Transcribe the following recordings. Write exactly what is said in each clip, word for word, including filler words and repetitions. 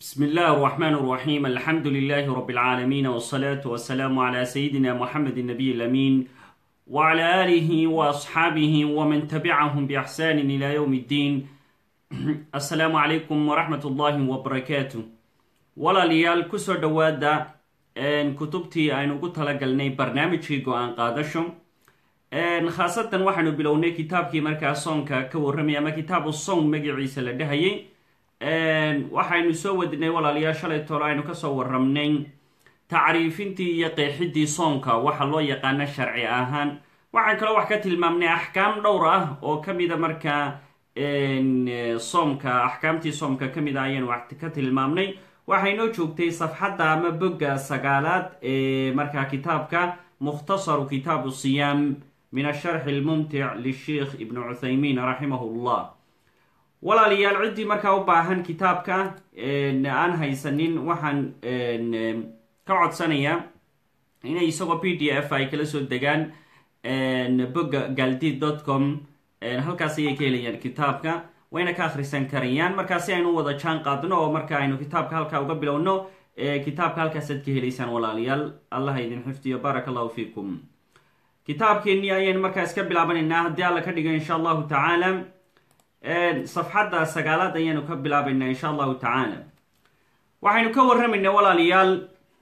بسم الله الرحمن الرحيم. الحمد لله رب العالمين، والصلاة والسلام على سيدنا محمد النبي الأمين وعلى آله وأصحابه ومن تبعهم بإحسان إلى يوم الدين. السلام عليكم ورحمة الله وبركاته. ولا ليال كسر دوادا ان كتبتي aynu ugu talagalnay barnaamijkii go-aan qaadasho khaasatan waxaanu bilownay kitaabkii markaa soonka ka warramay ama kitaabu soon magaciisa la dhahayay. waxaynu soo wadnay walaalayaal shalay toole aynu kasoo warramnay tacriifintii iyo qeexidii soonka waxa loo yaqaano sharci ahaan. waxaan kaloo wax ka tilmaamnay axkaam dhowr ah oo kamida markaa soomka axkaamtii soomka kamid ah ayaynu wax ka tilmaamnay. waxaynoo joogtay safxadda ama bogga sagaalaad ee markaa kitaabka mukhtasaru kitaabu siyaam min asharxi almumtic lisheikh ibn cuthaymiin raximahullah. walaalayaal ciddii markaa u baahan kitaabka aan haysanin waxaan ka codsanayaa inay isagoo p d f ay kala soo degaan bogga galdid dot com. halkaas ayay ka helayaan kitaabka, wayna ka akhrisan karayaan. markaa si aynu wada jaan qaadno oo marka aynu kitaabka halkaa uga bilowno kitaabka halkaasaad ka helaysaan walaalayaal. allah idin xifdiyo, baaraka allahu fiikum. kitaabkeennii ayaynu markaa iska bilaabanaynaa haddii alla ka dhigo insha allahu tacaala. safxadda sagaalaad ayaanu ka bilaabaynaa insha allahu tacaala. waxaynu ka warramaynaa walaalayaal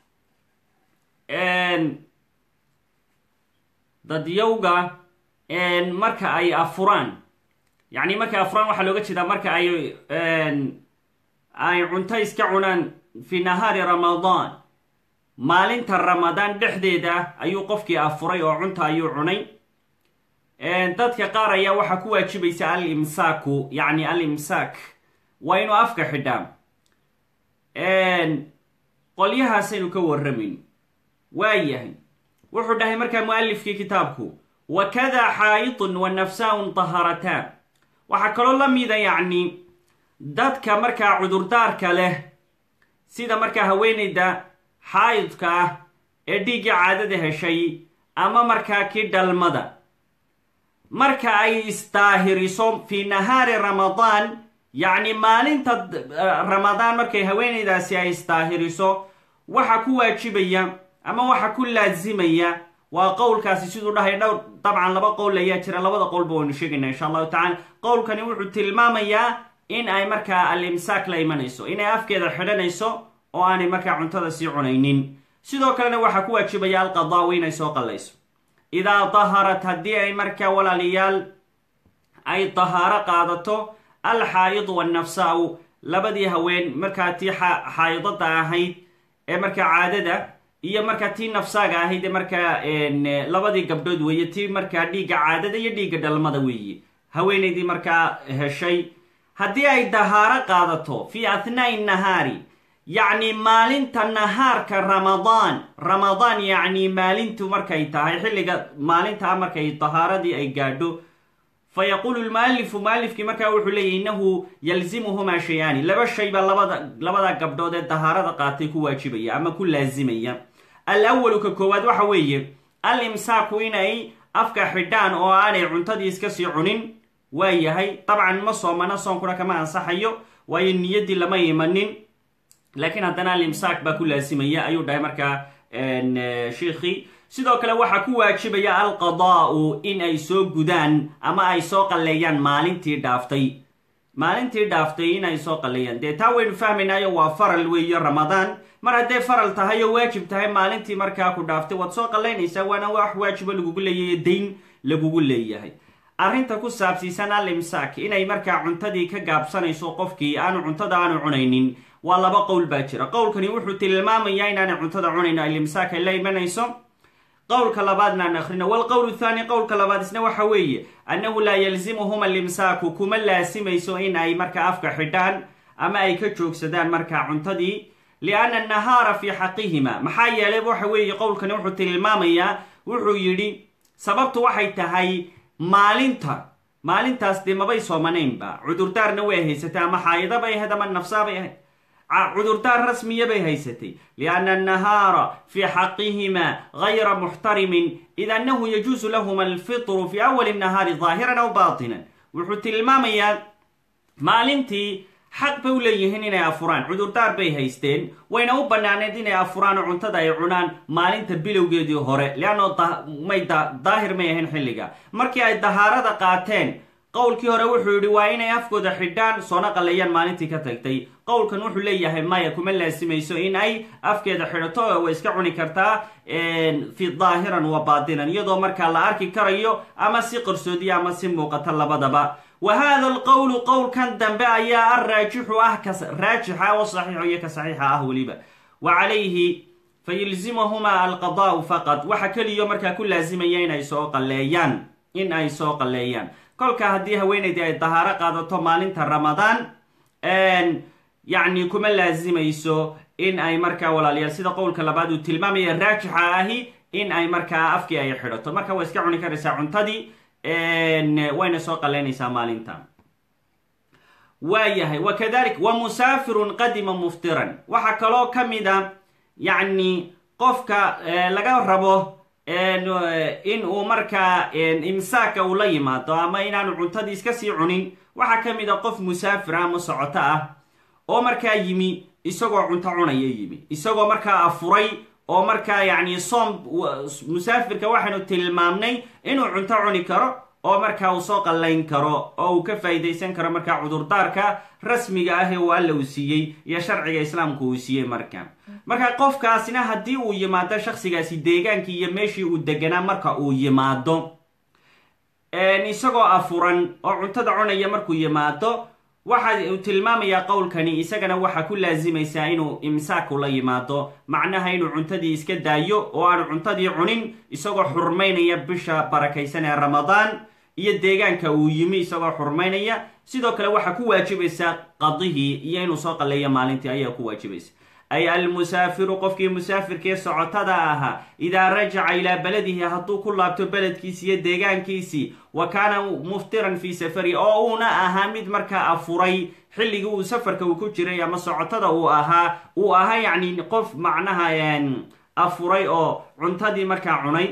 dadyowga marka ay afuraan, yacni markay afuraan waxaa looga jeedaa marka ay ay cunto iska cunaan fi nahaari ramadaan. maalinta ramadaan dhexdeeda ayuu qofkii afuray oo cunta ayuu cunay. dadka qaar ayaa waxaa ku waajibaysa al-imsaaku, yacni al-imsaak waa inuu afka xidhaa. qolyahaasaynu ka warramayn. waayahay wuxuu dhahay markaa mualifkii kitaabku wakada xaayitun wa nafsaun taharataan. waxaa kaloo la mida yacni dadka markaa cudurdaarka leh sida markaa haweeneyda xaayidka ah ee dhiigga caadada heshay ama markaa kii dhalmada, marka ay isdaahiriso fi nahaari ramadaan, yacni maalinta ramadaan markay haweeneydaasi ay isdaahiriso waxa ku waajibaya ama waxa ku laasimaya waa qowlkaasi siduu dhahay dhowr dabcan laba qowl ayaa jira. labada qowlba waynu sheegaynaa insha allahu tacala. qowlkani wuxuu tilmaamayaa in ay markaa al-imsaak la imanayso, inay afkeeda xidhanayso oo aanay markaa cuntada sii cunaynin. sidoo kalena waxaa ku waajibaya alqadaa inay soo qallayso. idaa daharat haddii ay markaa walaalayaal ay dahaaro qaadato alxaayidu wannafsaau, labadii haween markaa tii xaayidada ahayd ee markaa caadada iyo markaa tii nafsaaga ahayd ee markaa labadii gabdhood weeye, tii markaa dhiigga caadada iyo dhiigga dhalmada weeye, haweeneydii markaa heshay. haddii ay dahaaro qaadato fi athnaa'i nahaari, yacni maalinta nahaarka ramadaan, ramadaan yacni maalintu markay tahay xilliga maalintaa markay dahaaradii ay gaadho, fa yaquulu lmualifu mualifkii markaa wuxuu leeyahy innahu yalzimuhumaa shay-aani, laba shay baa labada labada gabdhood ee dahaarada qaatay ku waajibaya ama ku laasimaya. alawalu ka koowaad waxa weeye al-imsaaku inay afka xidhaan oo aanay cuntadii iska sii cunin. waa yahay dabcan ma soomana, soonkuna kama ansaxayo waayo niyaddii lama imanin, laakiin haddana al-imsaak baa ku laasimaya ayuu dhahay markaa shiikhii. sidoo kale waxaa ku waajibaya alqadaa'u in ay soo gudaan ama ay soo qalleeyaan maalintii dhaaftay. maalintii dhaaftay in ay soo qalleeyaan, dee taa waynu fahmaynaayo waa faral weeye ramadaan. mar hadday faral tahay oo waajib tahay maalintii markaa ku dhaaftay waad soo qallaynaysaa, waana wax waajibo lagugu leeyahay, dayn lagugu leeyahay. arrinta ku saabsiisan al-imsaak inay markaa cuntadii ka gaabsanayso qofkii aanu cuntada aanu cunaynin waa laba qowl baa jira. qowlkani wuxuu tilmaamayaa inaanay cuntada cunayn, al-imsaak ay la imanayso. qowlka labaadna aan akhrino. walqowl thaani, qowlka labaad isna waxa weeye annahu laa yalzimuhuma al-imsaaku, kuma laasimayso in ay markaa afka xidhaan ama ay ka joogsadaan markaa cuntadii, lianna annahaara fii xaqihima. maxaa yeelay waxa weeye qowlkani wuxuu tilmaamayaa, wuxuu yidhi sababtu waxay tahay maalinta maalintaas dee mabay soomanaynba, cudurdaarna way haysatay, ama xaayida bay ahayd ama nafsaa bay ahayd, cudurdaar rasmiya bay haysatay. lianna annahaara fii xaqihima gayra muxtarimin id annahu yajuusu lahuma alfitru fi awali nahaari daahiran aw baatinan. wuxuu tilmaamayaa maalintii xaq bay u leeyihiin inay afuraan cudurdaar bay haysteen wayna u bannaaneed inay afuraan oo cuntada ay cunaan maalinta bilowgeedii hore leanno may daahir may ahayn xilliga markii ay dahaarada qaateen qowlkii hore wuxuu yidhi waa inay afkooda xidhaan soona qalleeyaan maalintii ka tagtay qowlkan wuxuu leeyahay maya kuma laasimayso in ay afkeeda xidhato way iska cuni kartaa fi daahiran wa baatinan iyadoo markaa la arki karayo ama si qarsoodiya ama si muuqata labadaba wa hada alqowlu qowlkan dambe ayaa arraajixu ah ka raajixa oo saxiixo iyo ka saxiixa ah weliba wa calayhi fayilzimahumaa alqadaa'u faqad waxa keliyo markaa ku laasimaya inay soo qalleeyaan in ay soo qalleeyaan kolka haddii haweenaydii ay dahaaro qaadato maalinta ramadaan yacni kuma laasimayso in ay markaa walaalayaal sida qowlka labaad uu tilmaamaya raajixa ahi in ay markaa afkii ay xidhato marka way iska cuni karaysaa cuntadii wayna soo qaleynaysaa maalinta waayahay wakadalik wa musaafirun qadima muftiran waxaa kaloo ka mida yacni qofka laga rabo in uu markaa imsaaka uu la yimaado ama inaanu cuntadii iska sii cunin waxaa ka mid a qof musaafira ama socoto ah oo markaa yimi isagoo cunto cunaya yimi isagoo markaa afuray oo markaa yacni soom musaafirka waxaynu tilmaamnay inuu cunto cuni karo oo markaa uu soo qallayn karo oo uu ka faa'iidaysan karo markaa cudurdaarka rasmiga ah ee uu alla uu siiyey iyo sharciga islaamku uu siiyey marka marka qofkaasina haddii uu yimaado shaksigaasi deegaankii iyo meeshii uu deganaa marka uu yimaado isagoo afuran oo cuntada cunaya markuu yimaado waxa uu tilmaamayaa qowlkani isagana waxaa ku laasimaysaa inuu imsaaku la yimaado macnaha inuu cuntadii iska daayo oo aanu cuntadii cunin isagoo xurmaynaya bisha barakaysan ee ramadaan iyo deegaanka uu yimi isagoo xurmaynaya sidoo kale waxaa ku waajibaysaa qadihii iyo inuu soo qalleeyo maalintii ayaa ku waajibaysa ay almusaafiru qofkii musaafirkee socotada ahaa idaa rajaca ilaa beladihi hadduu ku laabto beledkiisi iyo deegaankiisii wa kaana muftiran fii safari oo uuna ahaa mid markaa afuray xilligii uu safarka uu ku jiray ama socotada uu ahaa uu ahaa yacni qof macnaha afuray oo cuntadii markaa cunay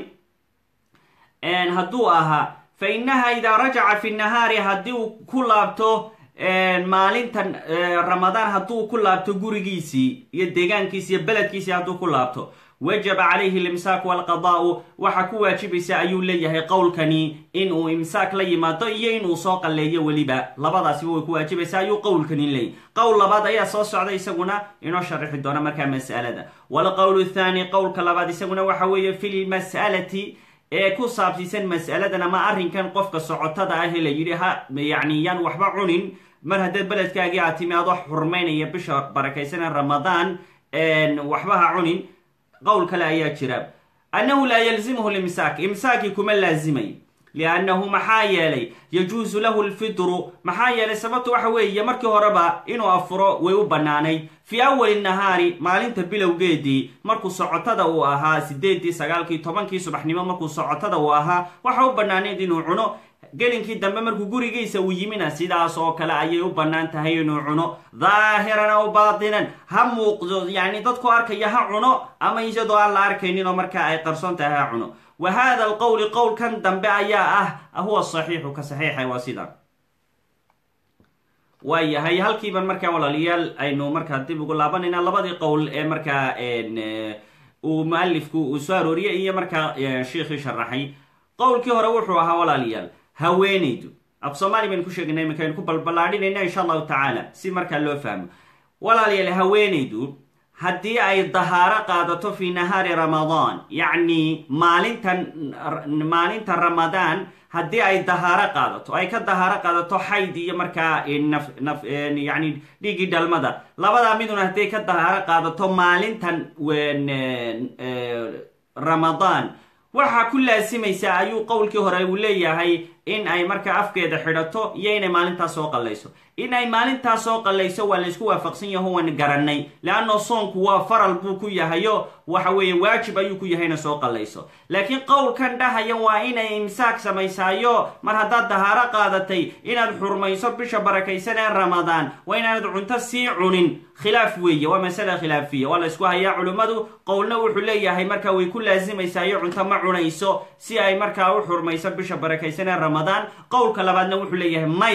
hadduu ahaa fa innaha idaa rajaca fi nahaari haddii uu ku laabto maalintan ramadaan hadduu ku laabto gurigiisii iyo deegaankiisi iyo beledkiisii hadduu ku laabto wajaba calayhi alimsaak walqadaa'u waxaa ku waajibaysa ayuu leeyahay qowlkani inuu imsaak la yimaado iyo inuu soo qalleeyo weliba labadaasiba way ku waajibaysaa ayuu qowlkani leeyahy qowl labaad ayaa soo socda isaguna inoo sharixi doona markaa mas'alada walqowlu thaani qowlka labaad isaguna waxa weeye fi lmas'alati ee ku saabsiisan mas'aladan ama arrinkan qofka socotada ah ee la yidhi ha yacni yaan waxba cunin mar haddee beledkaagii aad timi adoo xurmaynaya bisha barakaysanee ramadaan waxba ha cunin qowl kale ayaa jira annahu laa yalzimuhu limsaak imsaakii kuma laazimay liannahu maxaa yeelay yajuusu lahu lfidru maxaa yeelay sababtu waxa weeye markii horeba inuu afuro way u bannaanayd fii awali nahaari maalinta bilowgeedii markuu socotada uu ahaa sideedii sagaalkii tobankii subaxnimo markuu socotada uu ahaa waxa u bannaanayd inuu cuno gelinkii dambe markuu gurigiisa uu yimina sidaas oo kale ayay u bannaan tahay inuu cuno daahiran aw baatinan ha muuqdo yacni dadku arkaya ha cuno ama iyadoo aan la arkaynin oo markaa ay qarsoon tahay ha cuno wa hada alqowli qowlkan dambe ayaa ah huwa saxiixu ka saxiixa waa sida waayahay halkiiban markaa walaalayaal aynu markaa dib ugu laabanayna labadii qowl ee markaa uu mualifku uu soo arooriyay iyo markaa sheekhii sharaxay qowlkii hore wuxuu ahaa walaalayaal haweenaydu af soomaali baynu ku sheegaynay iminka aynu ku balballaadhinayna insha allahu tacaala si markaa loo fahmo walaalayaal haweenaydu haddii ay dahaaro qaadato fi nahaari ramadaan yacni maalintan maalinta ramadaan haddii ay dahaaro qaadato ay ka dahaaro qaadato xayd iyo markaa naf naf yacni dhiiggii dhalmada labadaa miduna hadday ka dahaaro qaadato maalintan ramadaan waxaa ku laasimaysaa ayuu qowlkii hore uu leeyahay in ay markaa afkeeda xidhato iyo inay maalintaas soo qallayso in ay maalintaas soo qallayso waa laysku waafaqsan yaho waan garanay leanno soonku waa faral buu ku yahayo waxa weeye waajib ayuu ku yahayna soo qallayso laakiin qowlkan dhahaya waa inay imsaak samaysaayo mar haddaad dahaaro qaadatay inaad xurmayso bisha barakaysan ee ramadaan waa inaanad cunto sii cunin khilaaf weeye waa masala khilaafiya waa la ysku hayaa culimmadu qowlna wuxuu leeyahay markaa way ku laasimaysaayo cunto ma cunayso si ay markaa u xurmayso bisha barakaysan ee ramadaan qowlka labaadna wuxuu leeyahay maya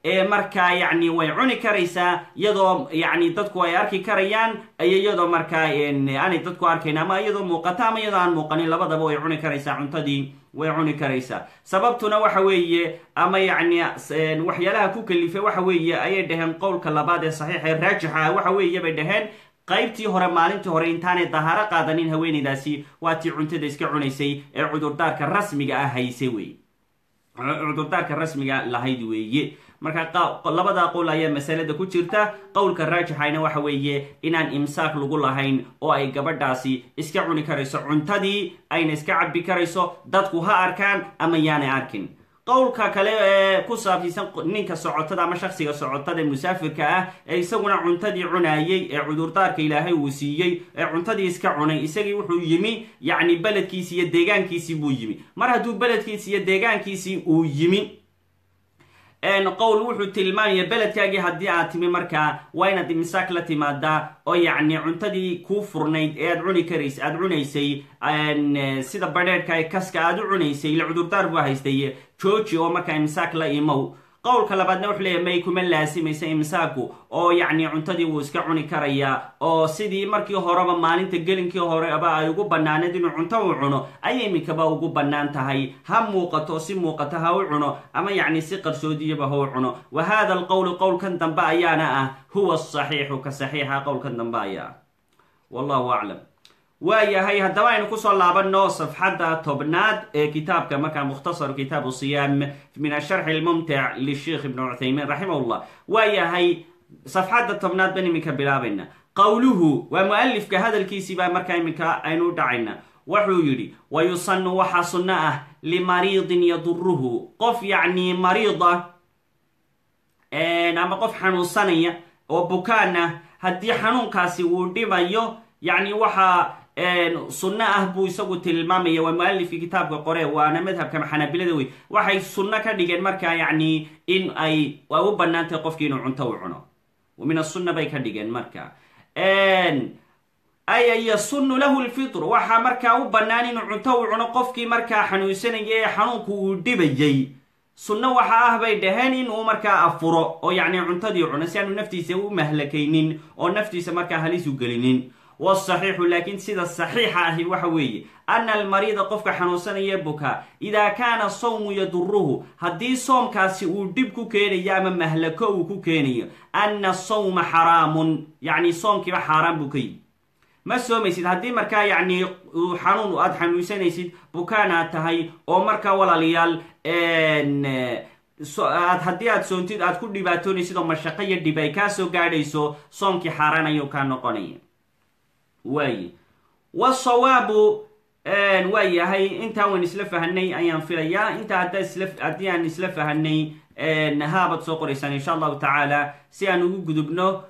ee markaa yacni way cuni karaysaa iyadoo yacni dadku ay arki karayaan iyo iyadoo markaa aanay dadku arkayn ama iyadoo muuqata ama iyadoo aan muuqanin labadaba way cuni karaysaa cuntadii way cuni karaysaa sababtuna waxa weeye ama yacni waxyaalaha ku kalifay waxa weeye ayay dhaheen qowlka labaad ee saxiixa ee raajixa ah waxa weeye bay dhaheen qaybtii hore maalintii hore intaanay dahaaro qaadanin haweenaydaasi waa tii cuntada iska cunaysay ee cudurdaarka rasmiga ah haysay wey cudurdaarka rasmiga lahayd weeye marka labada qowl ayaa masalada ku jirta qowlka raajixayna waxa weeye inaan imsaak lagu lahayn oo ay gabadhaasi iska cuni karayso cuntadii ayna iska cabbi karayso dadku ha arkaan ama yaanay arkin qowlka kale ee ku saabsiisan ninka socotada ama shakhsiga socotada ee musaafirka ah ee isaguna cuntadii cunayay ee cudurdaarka ilaahay uu siiyey ee cuntadii iska cunay isagii wuxuu yimi yacni beledkiisii iyo deegaankiisii buu yimi mar hadduu beledkiisi iyo deegaankiisii uu yimi qowl wuxuu tilmaamaya beledkaagii haddii aad timi markaa waa inaad imsaak la timaadaa oo yacni cuntadii kuu furnayd ee aad cuni karays aad cunaysay sida badheerhka ee kaska aad u cunaysay ila cudurdaar buu haystay jooji oo markaa imsaak la imow qowlka labaadna wuxuu leeyahay may kuma laasimaysa imsaaku oo yacni cuntadii wuu iska cuni karayaa oo sidii markii horeba maalinta gelinkii horeba ay ugu bannaaneed inuu cunto u cuno ayay iminkaba ugu bannaan tahay ha muuqato si muuqato ha u cuno ama yacni si qarsoodiyaba ha u cuno wa hada alqowlu qowlkan dambe ayaana ah huwa asaxiixu ka saxiixa qowlkan dambe ayaa ah wallahu aclam waayahay haddaba aynu kusoo laabano safxadda tobnaad ee kitaabka markaa mukhtasar kitaabu siyaam min asharxi almumtic lisheikh ibn cuthaymiin raximahullah waayahay safxadda tobnaad ban iminka bilaabayna qowluhu waa mualifka hadalkiisii baa markaa iminka aynu u dhacayna wuxuu yidhi wayusanu waxaa sunno ah limariidin yaduruhu qof yacni mariida ama qof xanuunsanaya oo bukaan ah haddii xanuunkaasi uu dhimayo yacni waxaa sunno ah buu isagu tilmaamaya waa mualifkii kitaabka qore waana madhabka xanaabilada wey waxay sunno ka dhigeen markaa yacni in ay u bannaan tahay qofkii inuu cunto u cuno min asunna bay ka dhigeen marka ay yasunu lahu lfitr waxaa markaa u bannaan inuu cunto u cuno qofkii markaa xanuunsanaya ee xanuunku uu dhibayay sunno waxa ah bay dhaheen inuu markaa afuro oo yacni cuntadii cuno si aanu naftiisa u mahlakaynin oo naftiisa markaa halis u gelinin wsaxiixu laakiin sida saxiixa ahi waxa weeye ana almariida qofka xanuunsanaya buka idaa kaana sawmu yaduruhu haddii soomkaasi uu dhib ku keenayo ama mahlako uu ku keenayo ana sawma xaraamun yacni soomkiiba xaaraan buu ka yihi ma soomaysid haddii markaa yacni xanuun aad xanuunsanaysid bukaan aad tahay oo markaa walaalayaal aad haddii aad soontid aad ku dhibaatoonaysid oo mashaqo iyo dhib ay kaa soo gaadhayso soomkii xaaraan ayuu kaa noqonaya waaye wasawaabu waa yahay intaa waan isla fahanay ayaan filayaa intaa hadda isla haddii aan isla fahanay haabaad soo qoraysaan insha allahu tacaala si aan ugu gudubno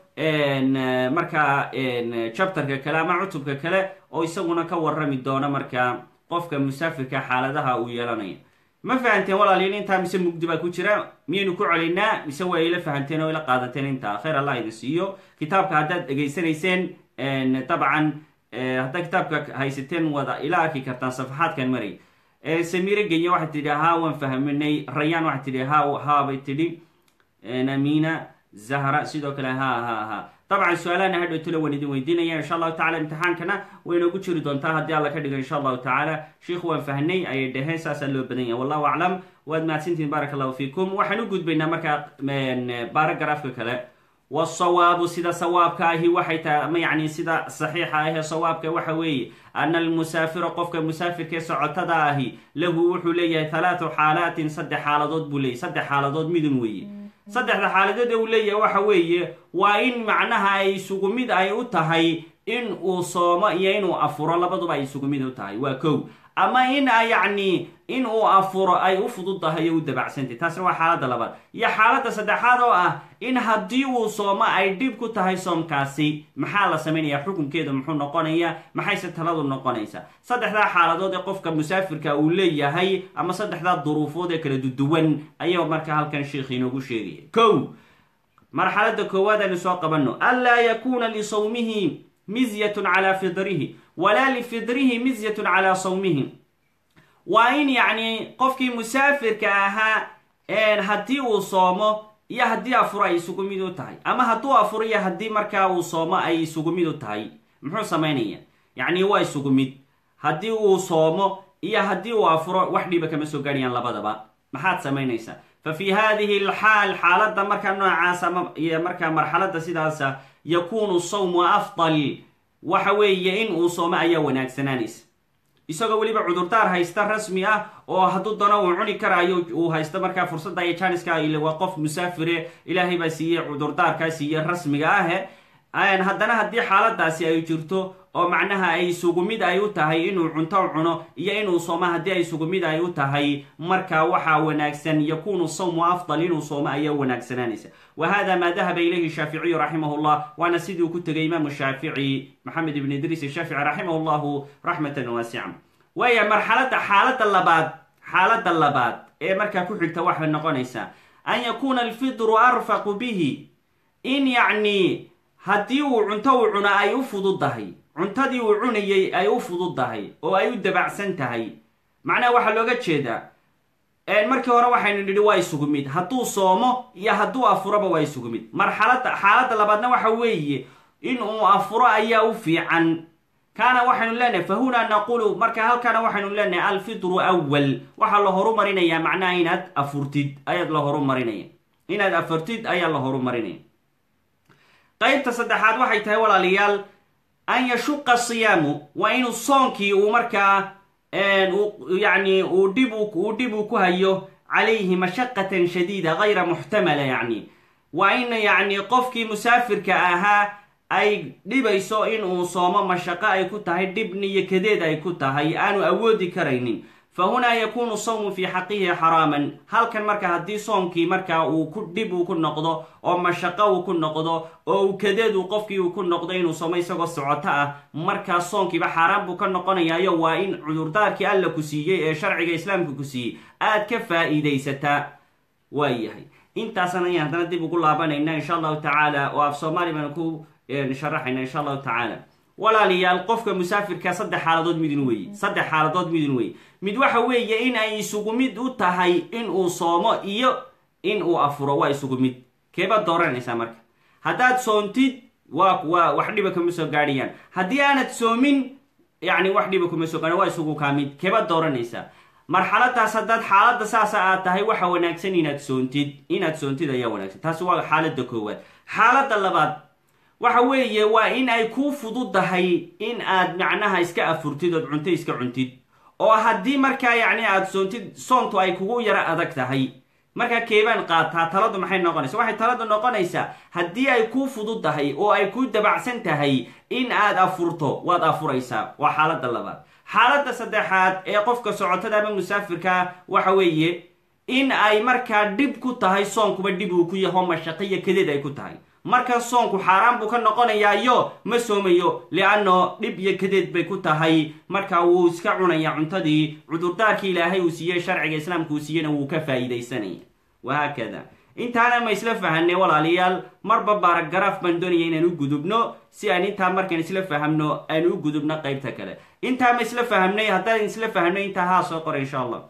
markaa chapterka kale ama cutubka kale oo isaguna ka warrami doona markaa qofka musaafirka xaaladaha uu yeelanayo ma fahanteen walaaliin intaa mise mugdi baa ku jira miyaynu ku celaynaa mise waa ila fahanteen oo ila qaadateen intaa khayr allah idin siiyo kitaabka haddaad dhegaysanayseen dabcan haddaa kitaabka haysateen wada ila arki kartaan safaxaadkan maray samire genya waxay tidhi haa waan fahminay rayaan waxay tidhi ha haabay tidhi amina zahra sidoo kale ha ha ha dabcan su-aalahana hadhowtole waan idin weydiinaya insha allahu tacala imtixaankana way noogu jiri doontaa haddii alla ka dhigo insha allahu tacaala sheikhu waan fahnay ayay dhaheen saasaa loo badan yahay wallahu aclam waad mahadsantihin baaraka allahu fiikum waxaan u gudbaynaa markaa baaragaraafka kale wasawaabu sida sawaabka ahi waxay tahay ama yacni sida saxiixa ahee sawaabka waxa weeye ana almusaafira qofka musaafirkaee socotada ahi lahu wuxuu leeyahay halaatu xaalaatin saddex xaaladood buu leeyahy saddex xaaladood midun weeye saddexda xaaladood ee uu leeyahay waxa weeye waa in macnaha ay isugu mid ay u tahay in uu soomo iyo inuu afuro labaduba ay isugu mid u tahay waa kow ama in a yacni in uu afuro ay u fududahay o u dabacsantay taasna waa xaaladda labaad iyo xaaladda saddexaad oo ah in haddii uu soomo ay dhib ku tahay soomkaasi maxaa la samaynayaa xukunkeeda muxuu noqonayaa maxayse taladu noqonaysaa saddexdaa xaaladood ee qofka musaafirka uu leeyahay ama saddexdaa duruufood ee kala duduwan ayaa markaa halkan sheikhi inoogu sheegaya kow marxaladda koowaad aynu soo qabanno anlaa yakuuna lisawmihi mizyatun calaa fidrihi walaa lifidrihi mizyatun calaa sawmihi waa in yacni qofkii musaafirka ahaa haddii uu soomo iyo haddii afuro ay isugu mid u tahay, ama hadduu afuro iyo haddii markaa uu soomo ay isugu mid u tahay, muxuu samaynaya? yacni waa isugu mid. haddii uu soomo iyo haddii uu afuro wax dhiba kama soo gaadhayaan labadaba. maxaad samaynaysaa? fa fii hadihi alxaal, xaaladda markaa noocaasa iyo markaa marxaladda sidaasa, yakuunu sawmu afdal, waxa weeye in uu soomo ayaa wanaagsanaanaysa, isagoo weliba cudurdaar haysta rasmi ah, oo hadduu dano uu cuni karaayo uu haysto markaa fursadda iyo janiska. waa qof musaafire, ilaahay baa siiyey cudurdaarkaa siiyey rasmiga ahe. haddana haddii xaaladaasi ay jirto oo macnaha ay isugu mid ay u tahay inuu cunto cuno iyo inuu soomo, haddii ay isugu mid ay u tahay, marka waxaa wanaagsan yakuunu sawmu afdal, inuu soomo ayaa wanaagsanaanaysa. wa hada maa dahaba ilayhi shaaficiyu raximah llah, waana siduu ku tegay imaamu shaafici maxamed ibn idriis shaafici raximah llahu raxmatan waasica. waaya marxalada xaalada labaad xaalada labaad ee markaa ku xigta waxay noqonaysaa an yakuuna alfidru arfaqu bihi, in yacni haddii uu cunto uu cuno ay u fududahay, cuntadii uu cunayay ay u fududahay oo ay u dabacsan tahay. macnaha waxaa looga jeedaa markii hore waxaynu nidhi waa isugu mid, hadduu soomo iyo hadduu afuraba waa isugu mid. marxalada xaaladda labaadna waxa weeye in uu afuro ayaa u fiican. kaana waxaynu leenahay fa hunaa naqulu, marka halkaana waxaynu leenahay alfidru awal, waxaa la horu marinayaa macnaha inaad afurtid ayaad la horu marinaya, inaad afurtid ayaa la horu marinaya. qaybta saddexaad waxay tahay walaalayaal an yashuqa siyaamu, waa inuu soonkii uu markaa yani uu dhib uu dhib uu ku hayo calayhi mashaqatan shadiida gayra muxtamala. yani waa in yani qofkii musaafirka ahaa ay dhibayso in uu soomo, mashaqo ay ku tahay, dhibni iyo kadeed ay ku tahay, aanu awoodi karaynin. fa hunaa yakuunu sawmu fii xaqihi xaraaman. halkan marka haddii soonkii markaa uu ku dhib uu ku noqdo oo mashaqo uu ku noqdo oo uu kadeed uu qofkii uu ku noqdo inuu soomo isagoo socoto ah, markaa soonkiiba xaaraan buu ka noqonayaayo waa in cudurdaarkii alla ku siiyey ee sharciga islaamka ku siiyey aad ka faa'iidaysataa. waayahay intaasna ayaan haddana dib ugu laabanayna insha allahu tacaala, oo af soomaali baanu ku sharaxayna insha allahu tacaala. walaalayaal qofka musaafirka saddex xaaladood midin weeye saddex xaaladood midin weeye mid waxa weeye in ay isugu mid u tahay in uu soomo iyo in uu afuro, waa isugu mid. keebaad dooranaysaa marka? haddaad soontid waa waa wax dhiba kuma soo gaadhayaan, haddii aanad soomin yani wax dhiba kuma soo gaadhan, waa isugu kaa mid. keebaad dooranaysaa? marxaladaas haddaad xaaladda saasa aad tahay, waxa wanaagsan inaad soontid inaad soontid ayaa wanaagsan. taasi waa xaaladda koowaad. xaaladda labaad waxa weeye waa in ay kuu fududahay in aad macnaha iska afurtid ood cunto iska cuntid, oo haddii markaa yacni aad soontid soontu ay kugu yaro adag tahay, markaa keebaan qaataa? taladu maxay noqonaysa? waxay taladu noqonaysaa haddii ay kuu fududahay oo ay kuu dabacsan tahay in aad afurto, waad afuraysaa. waa xaaladda labaad. xaaladda saddexaad ee qofka socotada ama musaafirka waxa weeye in ay markaa dhib ku tahay, soonkuba dhib uu ku yaho mashaqo iyo kadeed ay ku tahay, markaa soonku xaaraan buu ka noqonayaayo ma soomayo, lianno dhib iyo kadeed bay ku tahay. markaa wuu iska cunaya cuntadii, cudurdaarkii ilaahay uu siiyey sharciga islaamka uu siiyeyna wuu ka faa'iidaysanaya. wahaakada intaana ma isla fahanay walaalayaal? marba baaragaraaf baan doonaya inaan u gudubno, si aan intaa markaan isla fahamno aan u gudubno qaybta kale. intaa ma isla fahamnay? haddaan isla fahamnay intaa haa soo qora insha allah.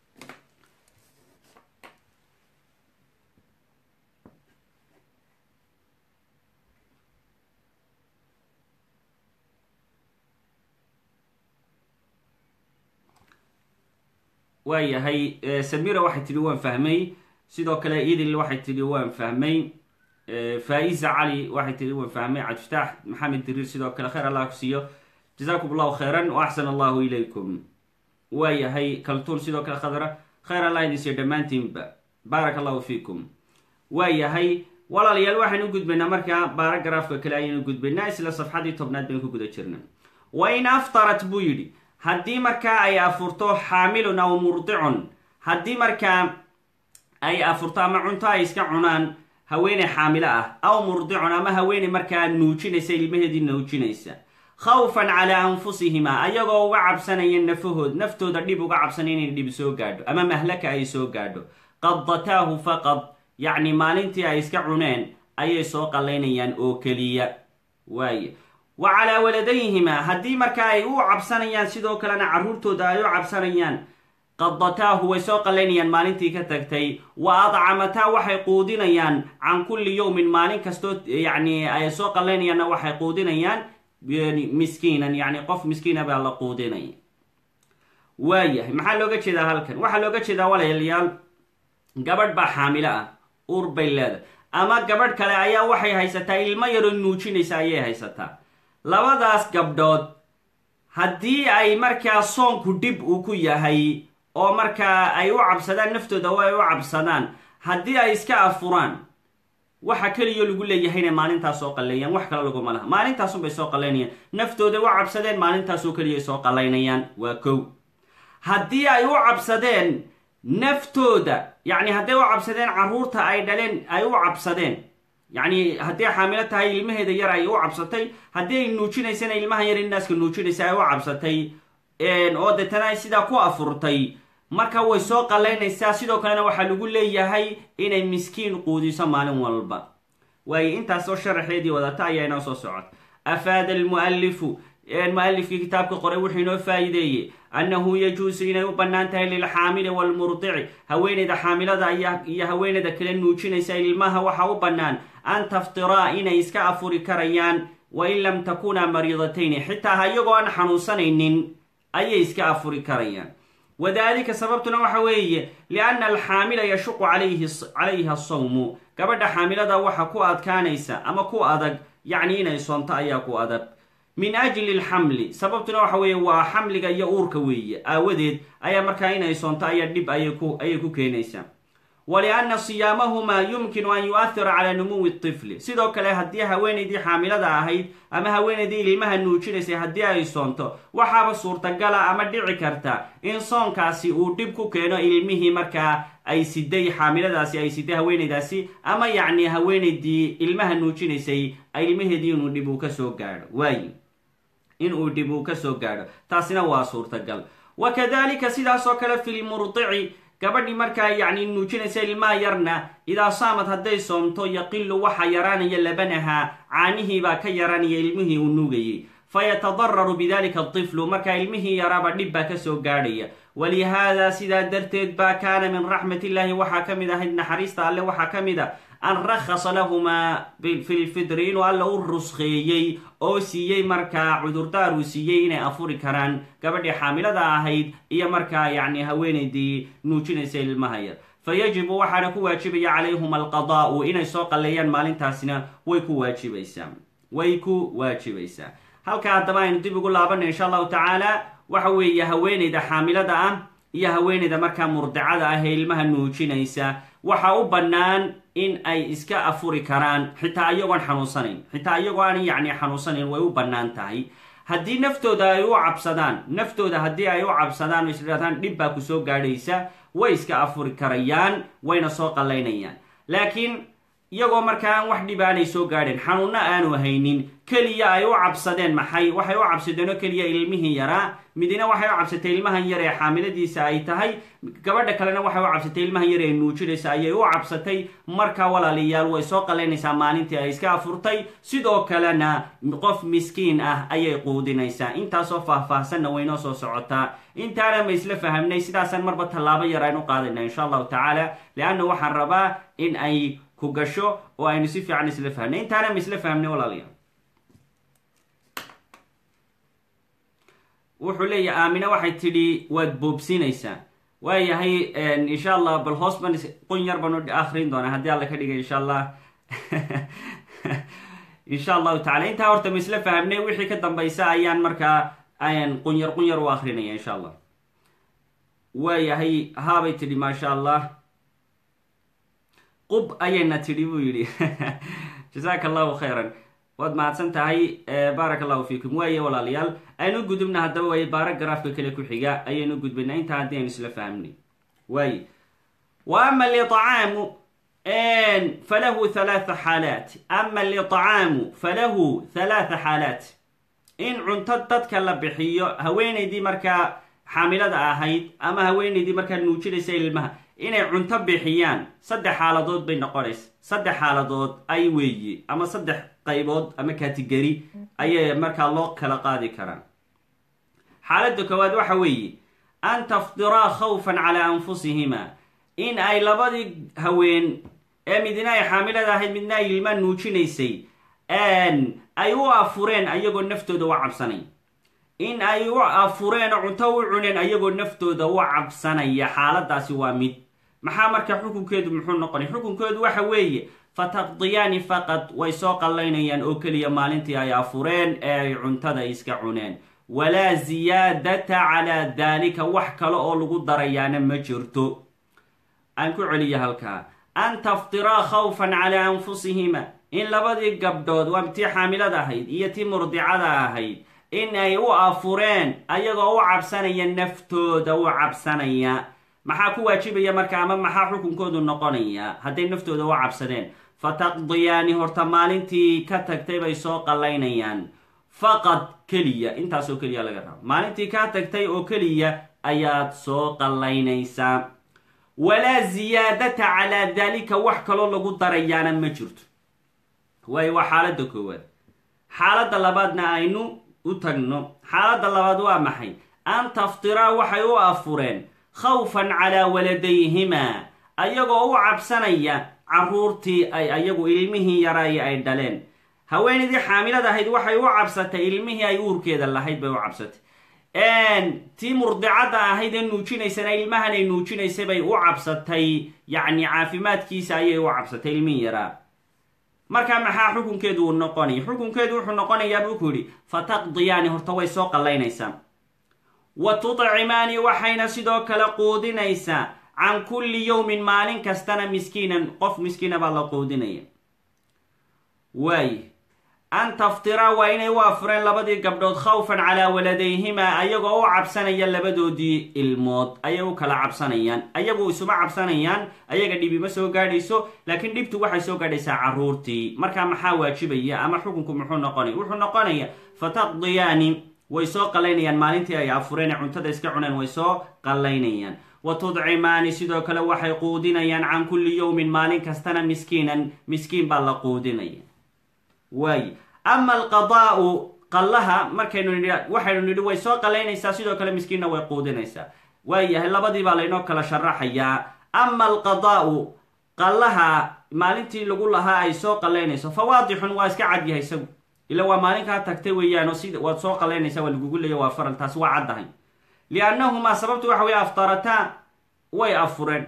waayahay samira waxay tidhi waan fahmay, sidoo kale idil waxay tidhi waan fahmay, faa-iza cali waxay tidhi waan fahmay, cabdifataax maxamed diriir sidoo kale khayr allah ku siiyo, jazaakum allahu khayran wa axsan allahu ilaykum. waayahay kaltuun sidoo kale khadra khayr allah idin siiyo dhammaantiinba, baarak allahu fiikum. waayahay walaalayaal waxaan u gudbaynaa markaa baaragaraafka kale ayaynu gudbaynaa, isla safxadii tobnaad baynu ku guda jirna. wa in aftarat buu yidhi haddii markaa ay afurto xaamilun aw murdicun, haddii markaa ay afurto ama cunto ay iska cunaan haweeney xaamilo ah, aw murdicun ama haweeney markaa nuujinaysa, ilmaheedii nuujinaysa, khawfan calaa anfusihima, ayagoo uga cabsanaya nafahood naftooda dhib uga cabsanaya inay dhib soo gaadho ama mahlaka ay soo gaadho, qaddataahu faqad, yacni maalintii ay iska cuneen ayay soo qallaynayaan oo keliya. waaye wa calaa waladayhima, haddii markaa ay u cabsanayaan sidoo kalena carruurtooda ay u cabsanayaan, qadataahu way soo qalaynayaan maalintii ka tagtay wa adcamataa waxay quudinayaan can kulli yowmin maalin kastoo yacni ay soo qalaynayaanna waxay quudinayaan miskiinan yacni qof miskiina baa la quudinaya. waayahay maxaa looga jeedaa halkan? waxaa looga jeedaa walaalayaal gabadh baa xaamilo ah, uur bay leedahay, ama gabadh kale ayaa waxay haysataa ilmo yaroo nuujinaysa ayay haysataa. labadaas gabdhood haddii ay markaa soonku dhib uu ku yahay oo markaa ay u cabsadaan naftooda oo ay u cabsadaan, haddii ay iska afuraan waxa keliyo lagu leeyahay inay maalintaas soo qaleeyaan, wax kale laguma laha. maalintaasunbay soo qalaynayaan, naftooda u cabsadeen, maalintaasoo keliya soo qalaynayaan. waa kow. haddii ay u cabsadeen naftooda, yacni hadday u cabsadeen carruurta ay dhaleen ay u cabsadeen, yacni haddii xaamilo tahay ilmaheeda yar ay u cabsatay, haddii ay nuujinaysana ilmaha yar in naaska nuujinaysa ay u cabsatay oo deetana ay sidaa ku afurtay, marka way soo qalaynaysaa. sidoo kalena waxaa lagu leeyahay inay miskiin quudiso maalin walba. waayo intaasoo sharaxeedii wadata ayaa inoo soo socota. afaada almu'alifu mu'alifkii kitaabka qoray wuxuu inoo faa'iideeyey annahu yajuusu inay u bannaan tahay lilxaamili waalmurdici, haweeneyda xaamilada iyo haweeneyda kale nuujinaysa ilmaha waxa u bannaan an taftiraa inay iska afuri karayaan, wain lam takunaa mariidatayni, xitaa iyagoo aan xanuunsanaynin ayay iska afuri karayaan. wadaalika sababtuna waxa weeye lianna alxaamila yashuqu calayha asawmu, gabadha xaamilada waxa ku adkaanaysa ama ku adag yacni inay soonto ayaa ku adag. min ajli alxamli, sababtuna waxa weeye waa xamliga iyo uurka weeye aawadeed ayaa markaa inay soonto ayaa dhib ayay ku keenaysaa. walianna siyaamahumaa yumkinu an yu'ahira calaa numuwi tifli, sidoo kale haddii haweenaydii xaamilada ahayd ama haweenaydii ilmaha nuujinaysay haddii ay soonto, waxaaba suurtagala ama dhici karta in soonkaasi uu dhib ku keeno ilmihii markaa ay siday xaamiladaasi ay siday haweenaydaasi, ama yacni haweenaydii ilmaha nuujinaysay ilmaheedii inuu dhib uu kasoo gaadho waayi inuu dhib uu kasoo gaadho taasina waa suurtagal. wakadalika sidaasoo kale fi lmurdici, gabadhii markaa yacni nuujinaysa ilmaha yarna idaa saamad hadday soomto yaqilu waxa yaraanaya labanahaa, caanihiibaa ka yaraanaya ilmihii uu nuugayay, fayatadararu bidalika atiflu, markaa ilmihii yaraaba dhib baa kasoo gaadhaya. walihaada sidaa darteed baa kaana min raxmat illaahi waxaa ka mid ahayd naxariista alle waxaa ka mid a an rakhasa lahumaa fi lfidri, inuu alla u rusqeeyey oo siiyey markaa cudurdaar uu siiyey inay afuri karaan gabadhii xaamilada ahayd iyo markaa yacni haweenaydii nuujinaysa ilmaha yar. fayajibu waxaana ku waajibaya calayhum alqadaa'u, inay soo qaleeyaan maalintaasina way ku waajibaysaa way ku waajibaysaa. halkaa haddaba aynu dib ugu laabanay insha allahu tacaala. waxa weeye haweenayda xaamilada ah iyo haweenayda markaa murdicada ah ee ilmaha nuujinaysa waxa u bannaan in ay iska afuri karaan xitaa iyagoon xanuunsanayn, xitaa iyagoo aan yacni xanuunsanayn way u bannaan tahay. haddii naftooda ay u cabsadaan naftooda haddii ay u cabsadaan oo isdhahdaan dhib baa ku soo gaadhaysa, way iska afuri karayaan wayna soo qalaynayaan. laakiin iyagoo markaa aan wax dhib aanay soo gaadheen, xanuunna aanu haynin, keliya ay u cabsadeen maxay? waxay u cabsadeenoo keliya ilmihii yaraa. midina waxay u cabsatay ilmahan yar ee xaamiladiisa ay tahay, gabadha kalena waxay u cabsatay ilmahan yar ee nuujinaysa ayay u cabsatay. markaa walaalayaal way soo qalaynaysaa maalintii ay iska afurtay, sidoo kalena qof miskiin ah ayay quudinaysaa. intaasoo faahfaahsanna waynoo soo socotaa. intaana ma isla fahamnay, sidaasaan marba tallaabo yar aynu qaadayna insha allahu tacaala, leanna waxaan rabaa in ay ku gasho oo aynu si fiican isla fahamnay. intaana ma isla fahamnay walaalayaal? wuxuu leeyahay aamina waxay tidhi waad boobsinaysaa. waayahay insha allah bal hoos ban qun yar baan u akhrin doonaa haddii alla ka dhigay insha allah insha allahu tacala. intaa horta ma isla fahamnay, wixii ka dambaysa ayaan markaa ayaan qunyar qunyar u akrinaya insha allah. waayahay haabay tidhi maasha allah, qub ayayna tidhi buu yidhi jazaaka allahu khayran, waad mahadsan tahay, baaraka allahu fiikum. waaye walaalayaal aynu gudubna haddaba waaye baaragaraafka kale ku xiga ayaynu gudbinaa intaa haddii aynu isla fahamnay. waaye wa ama liطcaamu falahu halaatha xaalaat ama liطcaamu falahu halaatha xaalaat, in cunto dadka la bixiyo haweenaydii markaa xaamilada ahayd ama haweenaydii markaa nuujinaysa ilmaha inay cunto bixiyaan saddex xaaladood bay noqonaysa. saddex xaaladood ay weeye ama saddex qaybood ama kategori ayay markaa loo kala qaadi karaan. xaaladda koowaad waxa weeye an tafdiraa khawfan calaa anfusihima in ay labadii haween ee midna ay xaamilada ahayd midna ay ilma nuujinaysay ay u afureen ayagoo naftooda u cabsanaya in ay u afureen oo cunto u cuneen ayagoo naftooda u cabsanaya xaaladaasi waa mid maxaa marka xukunkeedu muxuu noqonay xukunkeedu waxa weeye fataqdiyaani faqad way soo qallaynayaan oo keliya maalintii ay afureen ee ay cuntada iska cuneen walaa ziyaadata calaa daalika wax kale oo lagu darayaana ma jirto aan ku celiya halkaa an tafdiraa khawfan calaa anfusihima in labadii gabdhood waa tii xaamilada ahayd iyo tii murdicada ahayd in ay u afureen ayagoo u cabsanaya naftooda u cabsanaya maxaa ku waajibaya marka ama maxaa xukunkoodu noqonaya hadday naftooda u cabsadeen fataqdiyaani horta maalintii ka tagtay bay soo qallaynayaan faqad keliya intaasoo keliya laga rabo maalintii ka tagtay oo keliya ayaad soo qallaynaysaa walaa ziyaadata calaa daalika wax kaloo lagu darayaana ma jirto waayo waa xaaladda koowaad xaaladda labaadna aynu u tagno xaaladda labaad waa maxay an taftiraa waxay u afureen khawfan calaa waladayhimaa ayagoo u cabsanaya carruurtii ay ayagu ilmihii yaraaye ay dhaleen haweenaydii xaamilada ahayd waxay u cabsatay ilmihii ay uurkeeda lahayd bay u cabsatay tii murdicadda ahayd ee nuujinaysana ilmahan ay nuujinaysay bay u cabsatay yacni caafimaadkiisa ayay u cabsatay ilmihii yaraa markaa maxaa xukunkeedu uu noqonaya xukunkeedu wuxuu noqonayaa buu ku yidhi fataqdiyaani horta way soo qallaynaysaa wa tudcimaani waxayna sidoo kale quudinaysaa can kulli yowmin maalin kastana miskiinan qof miskiina baa la quudinaya waay an taftiraa waa inay u afureen labadii gabdhood khawfan calaa waladayhimaa ayagoo u cabsanaya labadoodii ilmood ayay u kala cabsanayaan ayagu isuma cabsanayaan ayaga dhibi ma soo gaadhayso laakiin dhibtu waxay soo gaadhaysaa carruurtii markaa maxaa waajibaya ama xukunku muxuu noqonaya wuxuu noqonaya fataqdiyaani way soo qallaynayaan maalintii ay afureen ee cuntada iska cuneen way soo qallaynayaan wa tudcimaani sidoo kale waxay quudinayaan can kulli yowmin maalin kastana miskiinan miskiin baa la quudinaya waay ama alqadaa'u qallaha markaynu nidhi waxaynu nidhi way soo qallaynaysaa sidoo kale miskiinna way quudinaysaa waayahay labadii baa laynoo kala sharaxayaa ama alqadaa'u qallaha maalintii lagu lahaa ay soo qallaynayso fa waadixun waa iska cad yahay isagu ila waa maalinkaa tagtay weeyaanoo si waad soo qallaynaysaa waa lagugu leeya waa faral taasi waa caddahay liannahumaa sababtu waxa weye aftarataan way afureen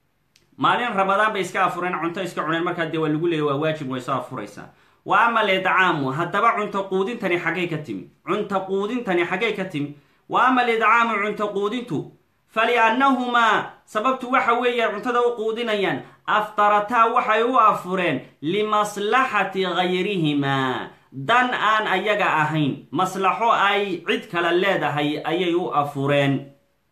maalin ramadaan bay iska afureen cunto iska cuneen markaa dee waa lagu leeya waa waajib way soo afuraysaa wa ama lidcaamu haddaba cunto quudintani xaggay ka timi cunto quudintani xaggay ka timi wa ama lidcaamu cunto quudintu faliannahumaa sababtu waxa weeye cuntada u quudinayaan aftarataa waxay u afureen limaslaxati gayrihimaa dan aan ayaga ahayn maslaxo ay cid kale leedahay ayay u afureen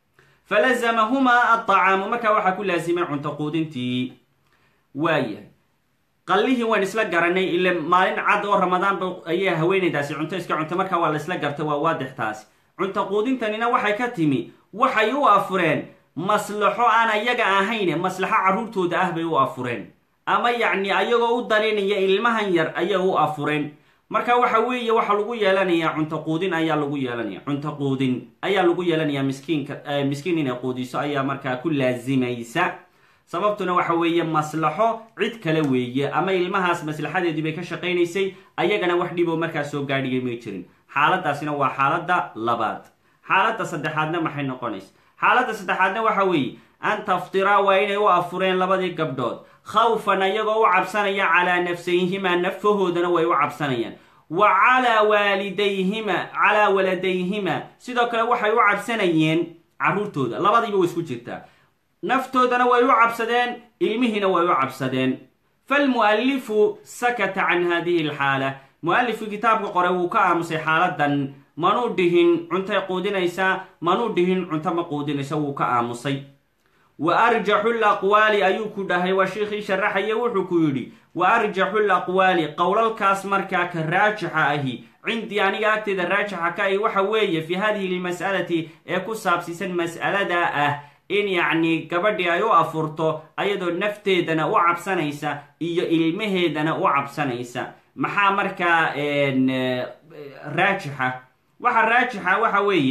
falazamahumaa aطacaamu markaa waxaa ku laasimay cunto quudintii waayahay qallihii waan isla garanay ile maalin cad oo ramadaanba ayay haweenaydaasi cunto iska cunta markaa waa la isla gartay waa waadix taasi cunto quudintanina waxay ka timi waxay u afureen maslaxo aan ayaga ahayne maslaxo carruurtooda ah bay u afureen ama yacni ayagoo u dalinaya ilmahan yar ayay u afureen marka waxa weeye waxa lagu yeelanayaa cunto quudin ayaa lagu yeelanaya cunto quudin ayaa lagu yeelanayaa miskiinka miskiin inay quudiso ayaa markaa ku laasimaysa sababtuna waxa weeye maslaxo cid kale weeye ama ilmahaas maslaxadeedii bay ka shaqaynaysay ayagana wax dhiboo markaas soo gaadhigay may jirin xaaladaasina waa xaaladda labaad xaaladda saddexaadna maxay noqonaysa xaaladda saddexaadna waxa weeye an taftiraa waa inay u afureen labadii gabdhood khawfan ayagoo u cabsanaya calaa nafsayhimaa nafahoodana way u cabsanayaan wa calaa waalidayhima calaa waladayhima sidoo kale waxay u cabsanayeen carruurtooda labadiiba way isku jirtaa naftoodana way u cabsadeen ilmihiina way u cabsadeen falmu'alifu sakata can hadihi alxaala mu-alifkii kitaabka qore wuu ka aamusay xaaladan manuu dhihin cuntay quudinaysaa manuu dhihin cunto ma quudinaysa wuu ka aamusay wa arjaxu laqwaali ayuu ku dhahay waa shiikhii sharaxaya wuxuu ku yidhi wa arjaxu laqwaali qowlalkaas markaa ka raajixa ahi cindii aniga agteeda raajixa ka ahi waxa weeye fi hadihi lmas'alati ee ku saabsiisan mas'alada ah in yacni gabadhii ay u afurto ayadoo nafteedana u cabsanaysa iyo ilmaheedana u cabsanaysa maxaa markaa raajixa waxa raajixa waxa weeye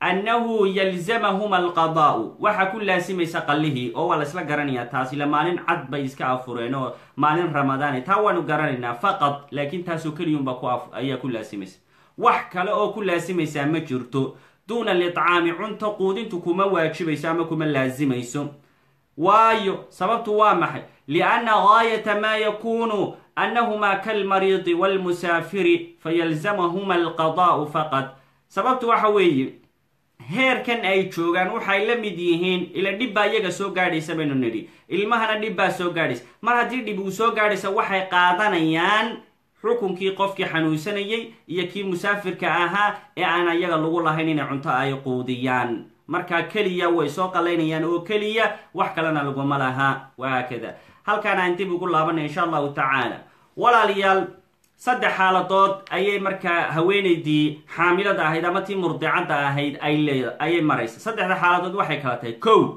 annahu yalzamahuma alqadaa'u waxa ku laasimaysa qallihii oo waa la isla garanayaa taasi la maalin cad bay iska afureen oo maalin ramadaane taa waanu garanaynaa faqad laakiin taasoo keliyunba ku ayaa ku laasimaysa wax kale oo ku laasimaysaa ma jirto duuna alطcaami cunto quudintu kuma waajibayso ama kuma laasimayso waayo sababtu waa maxay lianna gaayata maa yakunu annahumaa kalmariidi waalmusaafiri fayalzamahuma alqadaa'u faqad sababtu waxa weeye heerkan ay joogaan waxay la mid yihiin ila dhib baa iyaga soo gaadhaysa baynu nidhi ilmahana dhib baa soo gaadhaysa mar haddii dhib uu soo gaadhaysa waxay qaadanayaan xukunkii qofkii xanuunsanayay iyo kii musaafirka ahaa ee aan iyaga lagu lahayn inay cunto ay quudiyaan markaa keliya way soo qalaynayaan oo keliya wax kalena laguma laha wahaakada halkaan aan dib ugu laabanay insha allahu tacaala walaalayaal saddex xaaladood ayay markaa haweenaydii xaamilada ahayd ama tii murdicadda ahayd ay lee ayay maraysa saddexda xaaladood waxay kala tahay kow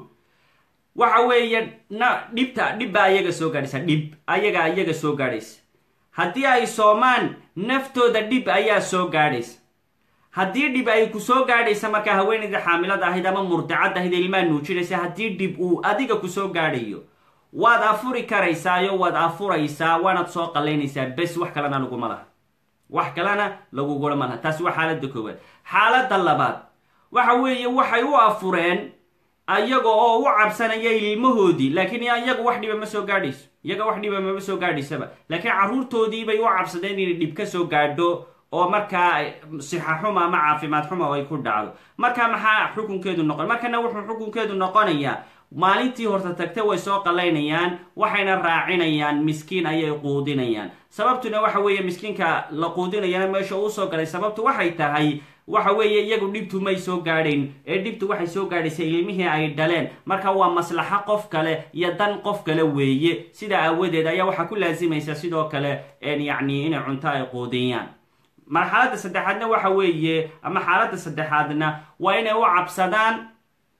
waxa weeye na dhibta dhib baa ayaga soo gaadhaysa dhib ayaga ayaga soo gaadhaysa haddii ay soomaan naftooda dhib ayaa soo gaadhaysa haddii dhib ay ku soo gaadhaysa markaa haweenaydii xaamilada ahayd ama murdicadda ahayd ilmaa nuujinaysa haddii dhib uu adiga ku soo gaadhayo waad afuri karaysaayo waad afuraysaa waanaad soo qalaynaysaa bes wax kalena laguma laha wax kalena lagugula ma laha taasi waa xaaladda koowaad xaaladda labaad waxa weeye waxay u afureen iyaga oo u cabsanaya ilmahoodii laakiin iyagu wax dhiba ma soo gaadhayso iyaga wax dhiba mama soo gaadhaysaba laakiin carruurtoodiibay u cabsadeen inay dhib ka soo gaadho oo markaa sixa xuma ama caafimaad xuma ay ku dhacdo marka maxaa xukunkeedu noqon markana wuxuu xukunkeedu noqonayaa maalintii horta tagta way soo qalaynayaan waxayna raacinayaan miskiin ayay quudinayaan sababtuna waxa weeye miskiinka la quudinayana meesha uu soo galay sababtu waxay tahay waxa weeye iyagu dhibtu may soo gaadhayn ee dhibtu waxay soo gaadhaysa ilmihii ay dhaleen marka waa maslaxo qof kale iyo dan qof kale weeye sidaa aawadeed ayaa waxaa ku laasimaysa sidoo kale yacni inay cunto ay quudiyaan marxaladda saddexaadna waxa weeye ama xaaladda saddexaadna waa inay u cabsadaan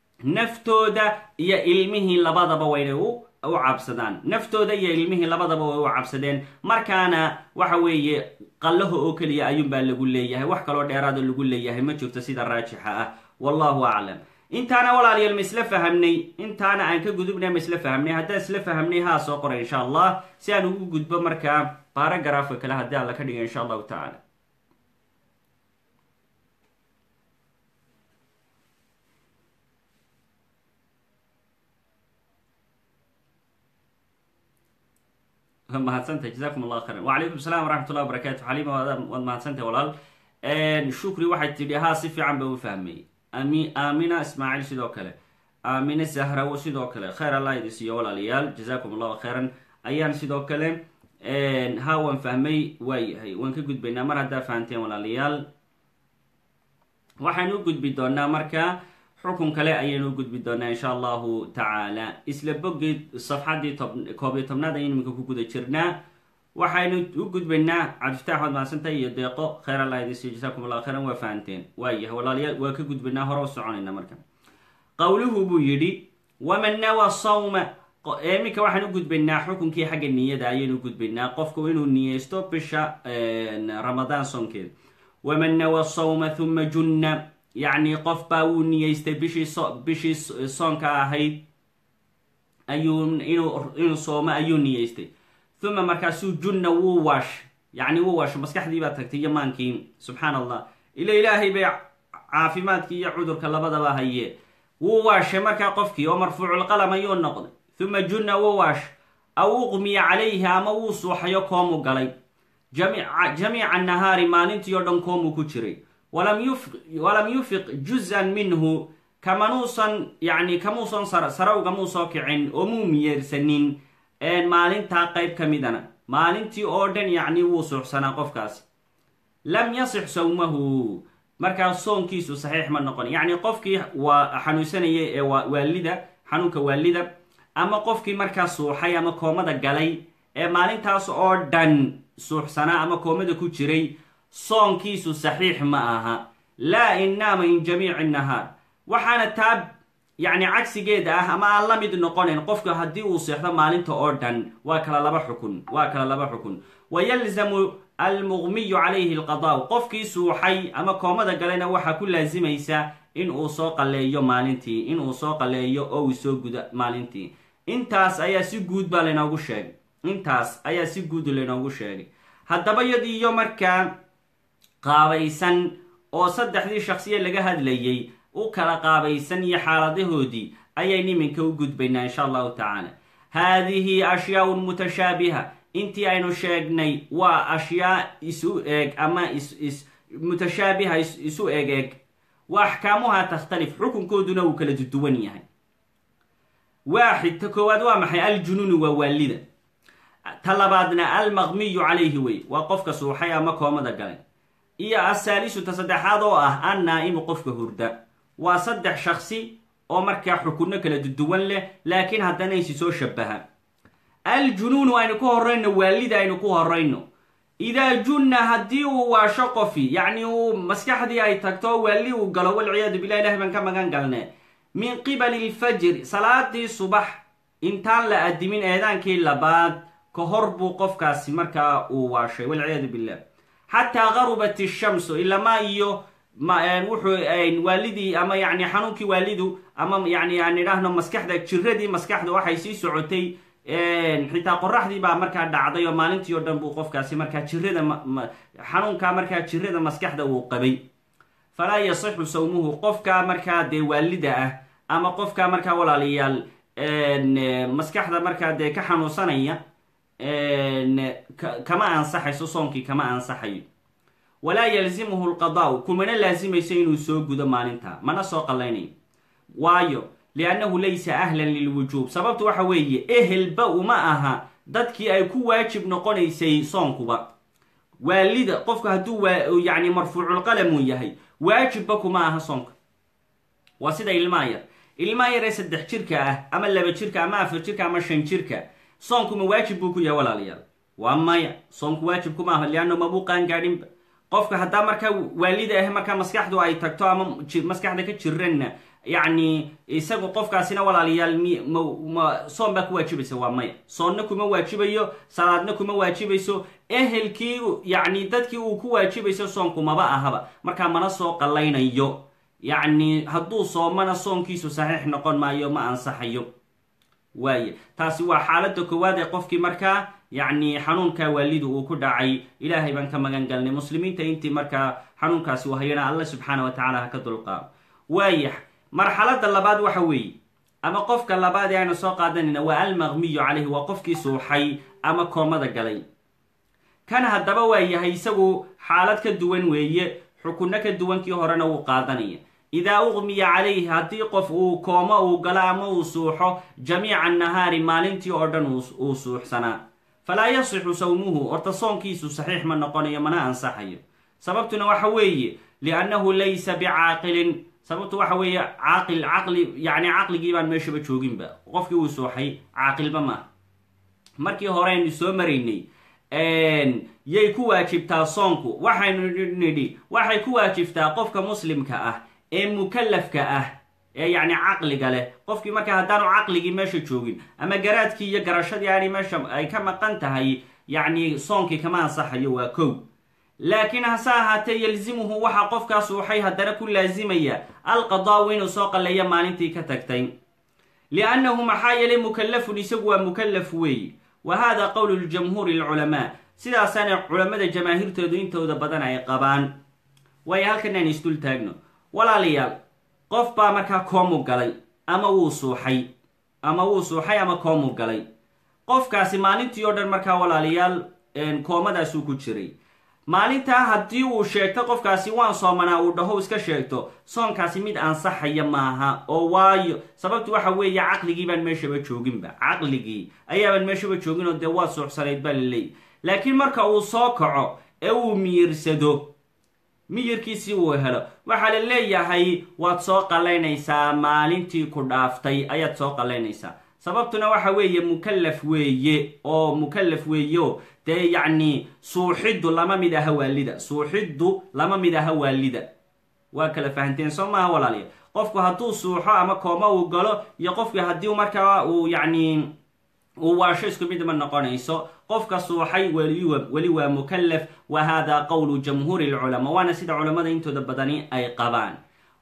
naftooda iyo ilmihii labadaba waa inay u cabsadaan naftooda iyo ilmihii labadaba way u cabsadeen markaana waxa weeye qallaho oo keliya ayuunbaa lagu leeyahay wax kaloo dheeraada lagu leeyahay ma jirto sida raajixa ah wallahu aclam intaana walaalayaal ma isla fahamnay intaana aan ka gudubnay ma isla fahamnay haddaan isla fahamnay haa soo qoray insha allah si aan ugu gudbo markaa baaragaraafka kale haddii alla ka dhiga insha allahu tacaala mahadsantahay jazakum allah khayran wacalaykum assalam waraxmat ullahi wabarakatu xaliima waad mahadsantahay walaal shukri waxay tidhi haa si fiican ba u fahmay ami aamina ismaaciil sidoo kale aamina zahrawo sidoo kale khayr allah idi siiyo walaalayaal jazakum allahu khayran ayaan sidoo kale haa waan fahmay waayahay waan ka gudbaynaa mar haddaa fahanteen walaalayaal waxaan u gudbi doonaa marka xukun kale ayaynu u gudbi doonaa insha allahu tacaala isla bogeed safxaddii koob iyo tobnaad ayaynu iminka ku guda jirnaa waxaynu u gudbaynaa cabdifitaax waad mahadsantahay iyo deeqo khayr allah idin siiyo jasakum allah khayran waa fahanteen waayahay walaalayaal waa ka gudbaynaa hore u soconayna marka qowluhu buu yidhi waman nawa sawma iminka waxaan u gudbaynaa xukunkii xagga niyada ayaynu u gudbaynaa qofku inuu niyeysto bisha ramadaan soonkeeda waman nawa sawma huma junna yacni qof baa wuu niyeystay bishii so bishii soonka ahayd ayuu inuu inuu soomo ayuu niyeystay uma markaasuu junna wuu waash yacni wuu waasho maskaxdii baa tagtay iyo maankii subxaan allah ila ilaahay bay caafimaadkii iyo cudurka labadaba hayee wuu waashay markaa qofkii oo marfuuculqalam ayuu noqday uma junna wuu waash aw uqmiya calayhi ama wuu suuxayo koomuu galay jamiica nahaari maalintii oo dhan koomuu ku jiray walam yufiq juz-an minhu kamanuusan yani kamuusan sarawgamuu soo kicin oo muu miyeersanin maalintaa qayb ka midana maalintii oo dhan yacni wuu suuxsanaa qofkaasi lam yasix sawmahu markaa soonkiisu saxiix ma noqon yacni qofkii waa xanuunsanayay ee waalida xanuunka waalida ama qofkii markaa suuxay ama koomada galay ee maalintaas oo dhan suuxsanaa ama koomada ku jiray soonkiisu saxiix ma aha laa in naama in jamiici nahaar waxaana taa yacni cagsigeeda ah ama aan la mid noqonayn qofka haddii uu seexdo maalinta oo dhan waa kala laba xukun waa kala laba xukun wayalzamu almuqmiyu calayhi alqadaau qofkii suuxay ama koomada galayna waxaa ku laasimaysa in uu soo qaleeyo maalintii in uu soo qaleeyo oo uu soo gudo maalintii. intaas ayaa si guud baa laynoogu sheegay intaas ayaa si guud laynoogu sheegay. haddaba yadiyo markaa qaabaysan oo saddexdii shakhsiye laga hadlayay u kala qaabaysan iyo xaaladahoodii ayaynu iminka u gudbaynaa insha allahu tacaala. haadihi ashyaaun mutashaabiha, intii aynu sheegnay waa ashyaa isu eeg ama is mutashaabiha isu eg eg wa axkaamuha takhtalif, xukunkooduna uu kala duwan yahay. waaxid ta koowaad waa maxay? aljunuunu waa waalida. ta labaadna almaqmiyu calayhi wey, waa qofka suuxay ama koomada galay. iyo asaalisu ta saddexaad oo ah annaa'imu qofka hurda. waa saddex shaksi oo markaa xukunno kala duwan leh laakiin haddana aysi soo shabaha. aljunuunu aynu ku horayno, waalida aynu ku horayno. idaa junna haddii uu waasho qofi, yacni uu maskaxdii ay tagto waali uu galo, walciyaadu bilah ilahi baan ka magan galne, min qibali lfajri, salaadii subax intaan la adimin eedaankii labaad ka hor buu qofkaasi markaa uu waashay, walciyaadu billah. xataa garubat ishamsu, ilamaa iyo wuxuu waalidii ama yani xanuunkii waalidu ama yani aan idhaahno maskaxda jiradii maskaxda waxay sii socotay, xitaa qoraxdii baa markaa dhacday oo maalintii oo dhan buu qofkaasi markaa jirada xanuunkaa markaa jirada maskaxda uu qabay. falaa yasixu sawmuhu, qofkaa markaa dee waalida ah ama qofkaa markaa walaalayaal maskaxda markaa dee ka xanuunsanaya kama ansaxayso, soonkii kama ansaxayo. walaa yalzimuhu lqadaau, kumana laasimayso inuu soo gudo maalinta, mana soo qalaynayo. waayo liannahu laysa ahlan lilwujuub, sababtu waxa weeye ehelba uma aha dadkii ay ku waajib noqonaysay soonkuba. waalida qofku hadduu yani marfuuculqalam uu yahay waajibba kuma aha soonka. waa sida ilmaa yar ilmaa yar ee saddex jirka ah ama laba jirka ama afar jirka ama shan jirka, soonkuma waajib buu ku yahay walaalayaal? waa maya, soonku waajib kuma aha, lianno mabuu qaan gaadhinba. qofka haddaa markaa waalida ah markaa maskaxdu ay tagto ama maskaxda ka jiranna, yacni isagu qofkaasina walaalayaal soon baa ku waajibaysa? waa maya, soonna kuma waajibayo, salaadna kuma waajibayso. ehelkii yacni dadkii uu ku waajibayso soonku maba ahaba, markaa mana soo qalaynayo. yacni hadduu soomana soonkiisu saxiix noqon maayo, ma ansaxayo. waaye taasi waa xaaladda koowaad ee qofkii markaa yacni xanuunka waalidu uu ku dhacay. ilaahay baan ka magan galnay, muslimiinta intii markaa xanuunkaasi u hayana alla subxaana wa tacala ha ka dulqaado. waaya marxaladda labaad waxa weeye ama qofka labaad ee aynu soo qaadanayna waa almaqmiyu calayhi, waa qofkii suuxay ama koomada galay. kan haddaba waa yahay isagu xaalad ka duwan weeye, xukunno ka duwankii horena wuu qaadanaya. idaa uqmiya calayhi, haddii qof uu koomo uu galo ama uu suuxo jamiica nahaari, maalintii oo dhan uu suuxsanaa, falaa yasixu sawmuhu, horta soonkiisu saxiix ma noqonayo, mana ansaxayo. sababtuna waxa weeye liannahu laysa bicaaqilin, sababtu waxa weeye caaqil caqli yani caqligii baan meeshaba jooginba. qofkii uu suuxay caaqilba maaha. markii hore aynu soo maraynay yay ku waajibtaa soonku, waxaynu nidhi waxay ku waajibtaa qofka muslimka ah ee mukallafka ah ee yacni caqliga leh. qofkii markaa haddaanu caqligii meesha joogin ama garaadkii iyo garashadii aanay meesha ay ka maqan tahay, yacni soonkii kama ansaxayo, waa kow. laakiin hase ahaatee yalzimuhu waxaa qofkaas waxay haddana ku laasimaya alqadaau inuu soo qaleeya maalintii ka tagtay, liannahu maxaa yeelay mukallafun, isagu waa mukallaf weeye. wa hada qowlu ljamhuuri lculamaa, sidaasaana culamada jamaahiirtoodu intooda badan ay qabaan. waayo halkan aan isdul taagno walaalayaal, qof baa markaa koomu galay ama wuu suuxay ama wuu suuxay ama koomu galay. qofkaasi maalintii oo dhan markaa walaalayaal koomadaasuu ku jiray. maalintaa haddii uu sheegto qofkaasi waan soomanaa uu dhaho iska sheegto, soonkaasi mid ansaxaya maaha. oo waayo sababtu waxa weeye caqligii baan meeshaba jooginba, caqligii ayaabaan meeshaba joogin oo dee waa suuxsanayd baa laleey. laakiin marka uu soo kaco ee uu miyirsado, miyirkiisii uu helo, waxaa la leeyahay waad soo qalaynaysaa, maalintii ku dhaaftay ayaad soo qalaynaysaa. sababtuna waxa weeye mukallaf weeye oo mukallaf weeyo dee yacni suuxiddu lama mid aha waalida, suuxiddu lama mid aha waalida. waa kala fahanteen soo maaha walaaliya? qofku hadduu suuxo ama kooma uu galo iyo qofkii haddii markaa uu yacni uu waasho isku mid ma noqonayso. qofka suuxay weli waa mukallaf. wa hada qowlu jamhuuri lculamaa, waana sida culamada intooda badani ay qabaan.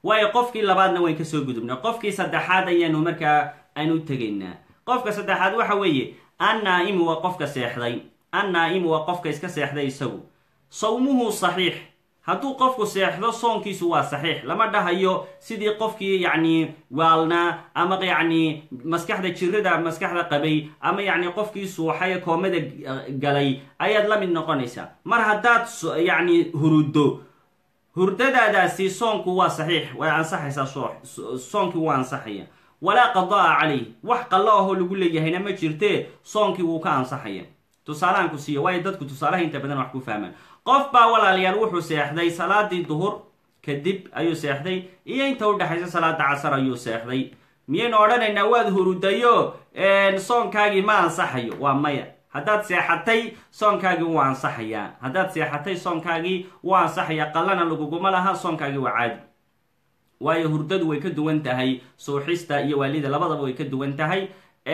waayo qofkii labaadna wayn kasoo gudubnaa qofkii saddexaad ayaanu markaa aanu tegaynaa qofka saddexaad waxa weeye annaa'imu waa qofka seexday annaa'imu waa qofka iska seexday isagu sawmuhu saxiix hadduu qofku seexdo soonkiisu waa saxiix lama dhahayo sidii qofkii yacni waalnaa ama yacni maskaxda jirada maskaxda qabay ama yacni qofkii suuxay koomada galay ayaad la mid noqonaysaa mar haddaad yacni huruddo hurdadaadaasi soonku waa saxiix way ansaxaysaa soonkii wuu ansaxaya walaa qadaa calayh wax qallo ahoo lagu leeyahayna ma jirtee soonkii wuu ka ansaxaya tusaalahan ku siiya waayo dadku tusaalaha inta badan wax ku fahmaan qof baa walaalayaal wuxuu seexday salaadii duhur kadib ayuu seexday iyo inta u dhexaysa salaada casar ayuu seexday miyaynu odhanaynaa waad hurudayo soonkaagii ma ansaxayo waa maya haddaad seexatay soonkaagii wuu ansaxayaa haddaad seexatay soonkaagii wuu ansaxayaa qallana laguguma laha soonkaagii waa caadi waayo hurdadu way ka duwan tahay suuxista iyo waalida labadaba way ka duwan tahay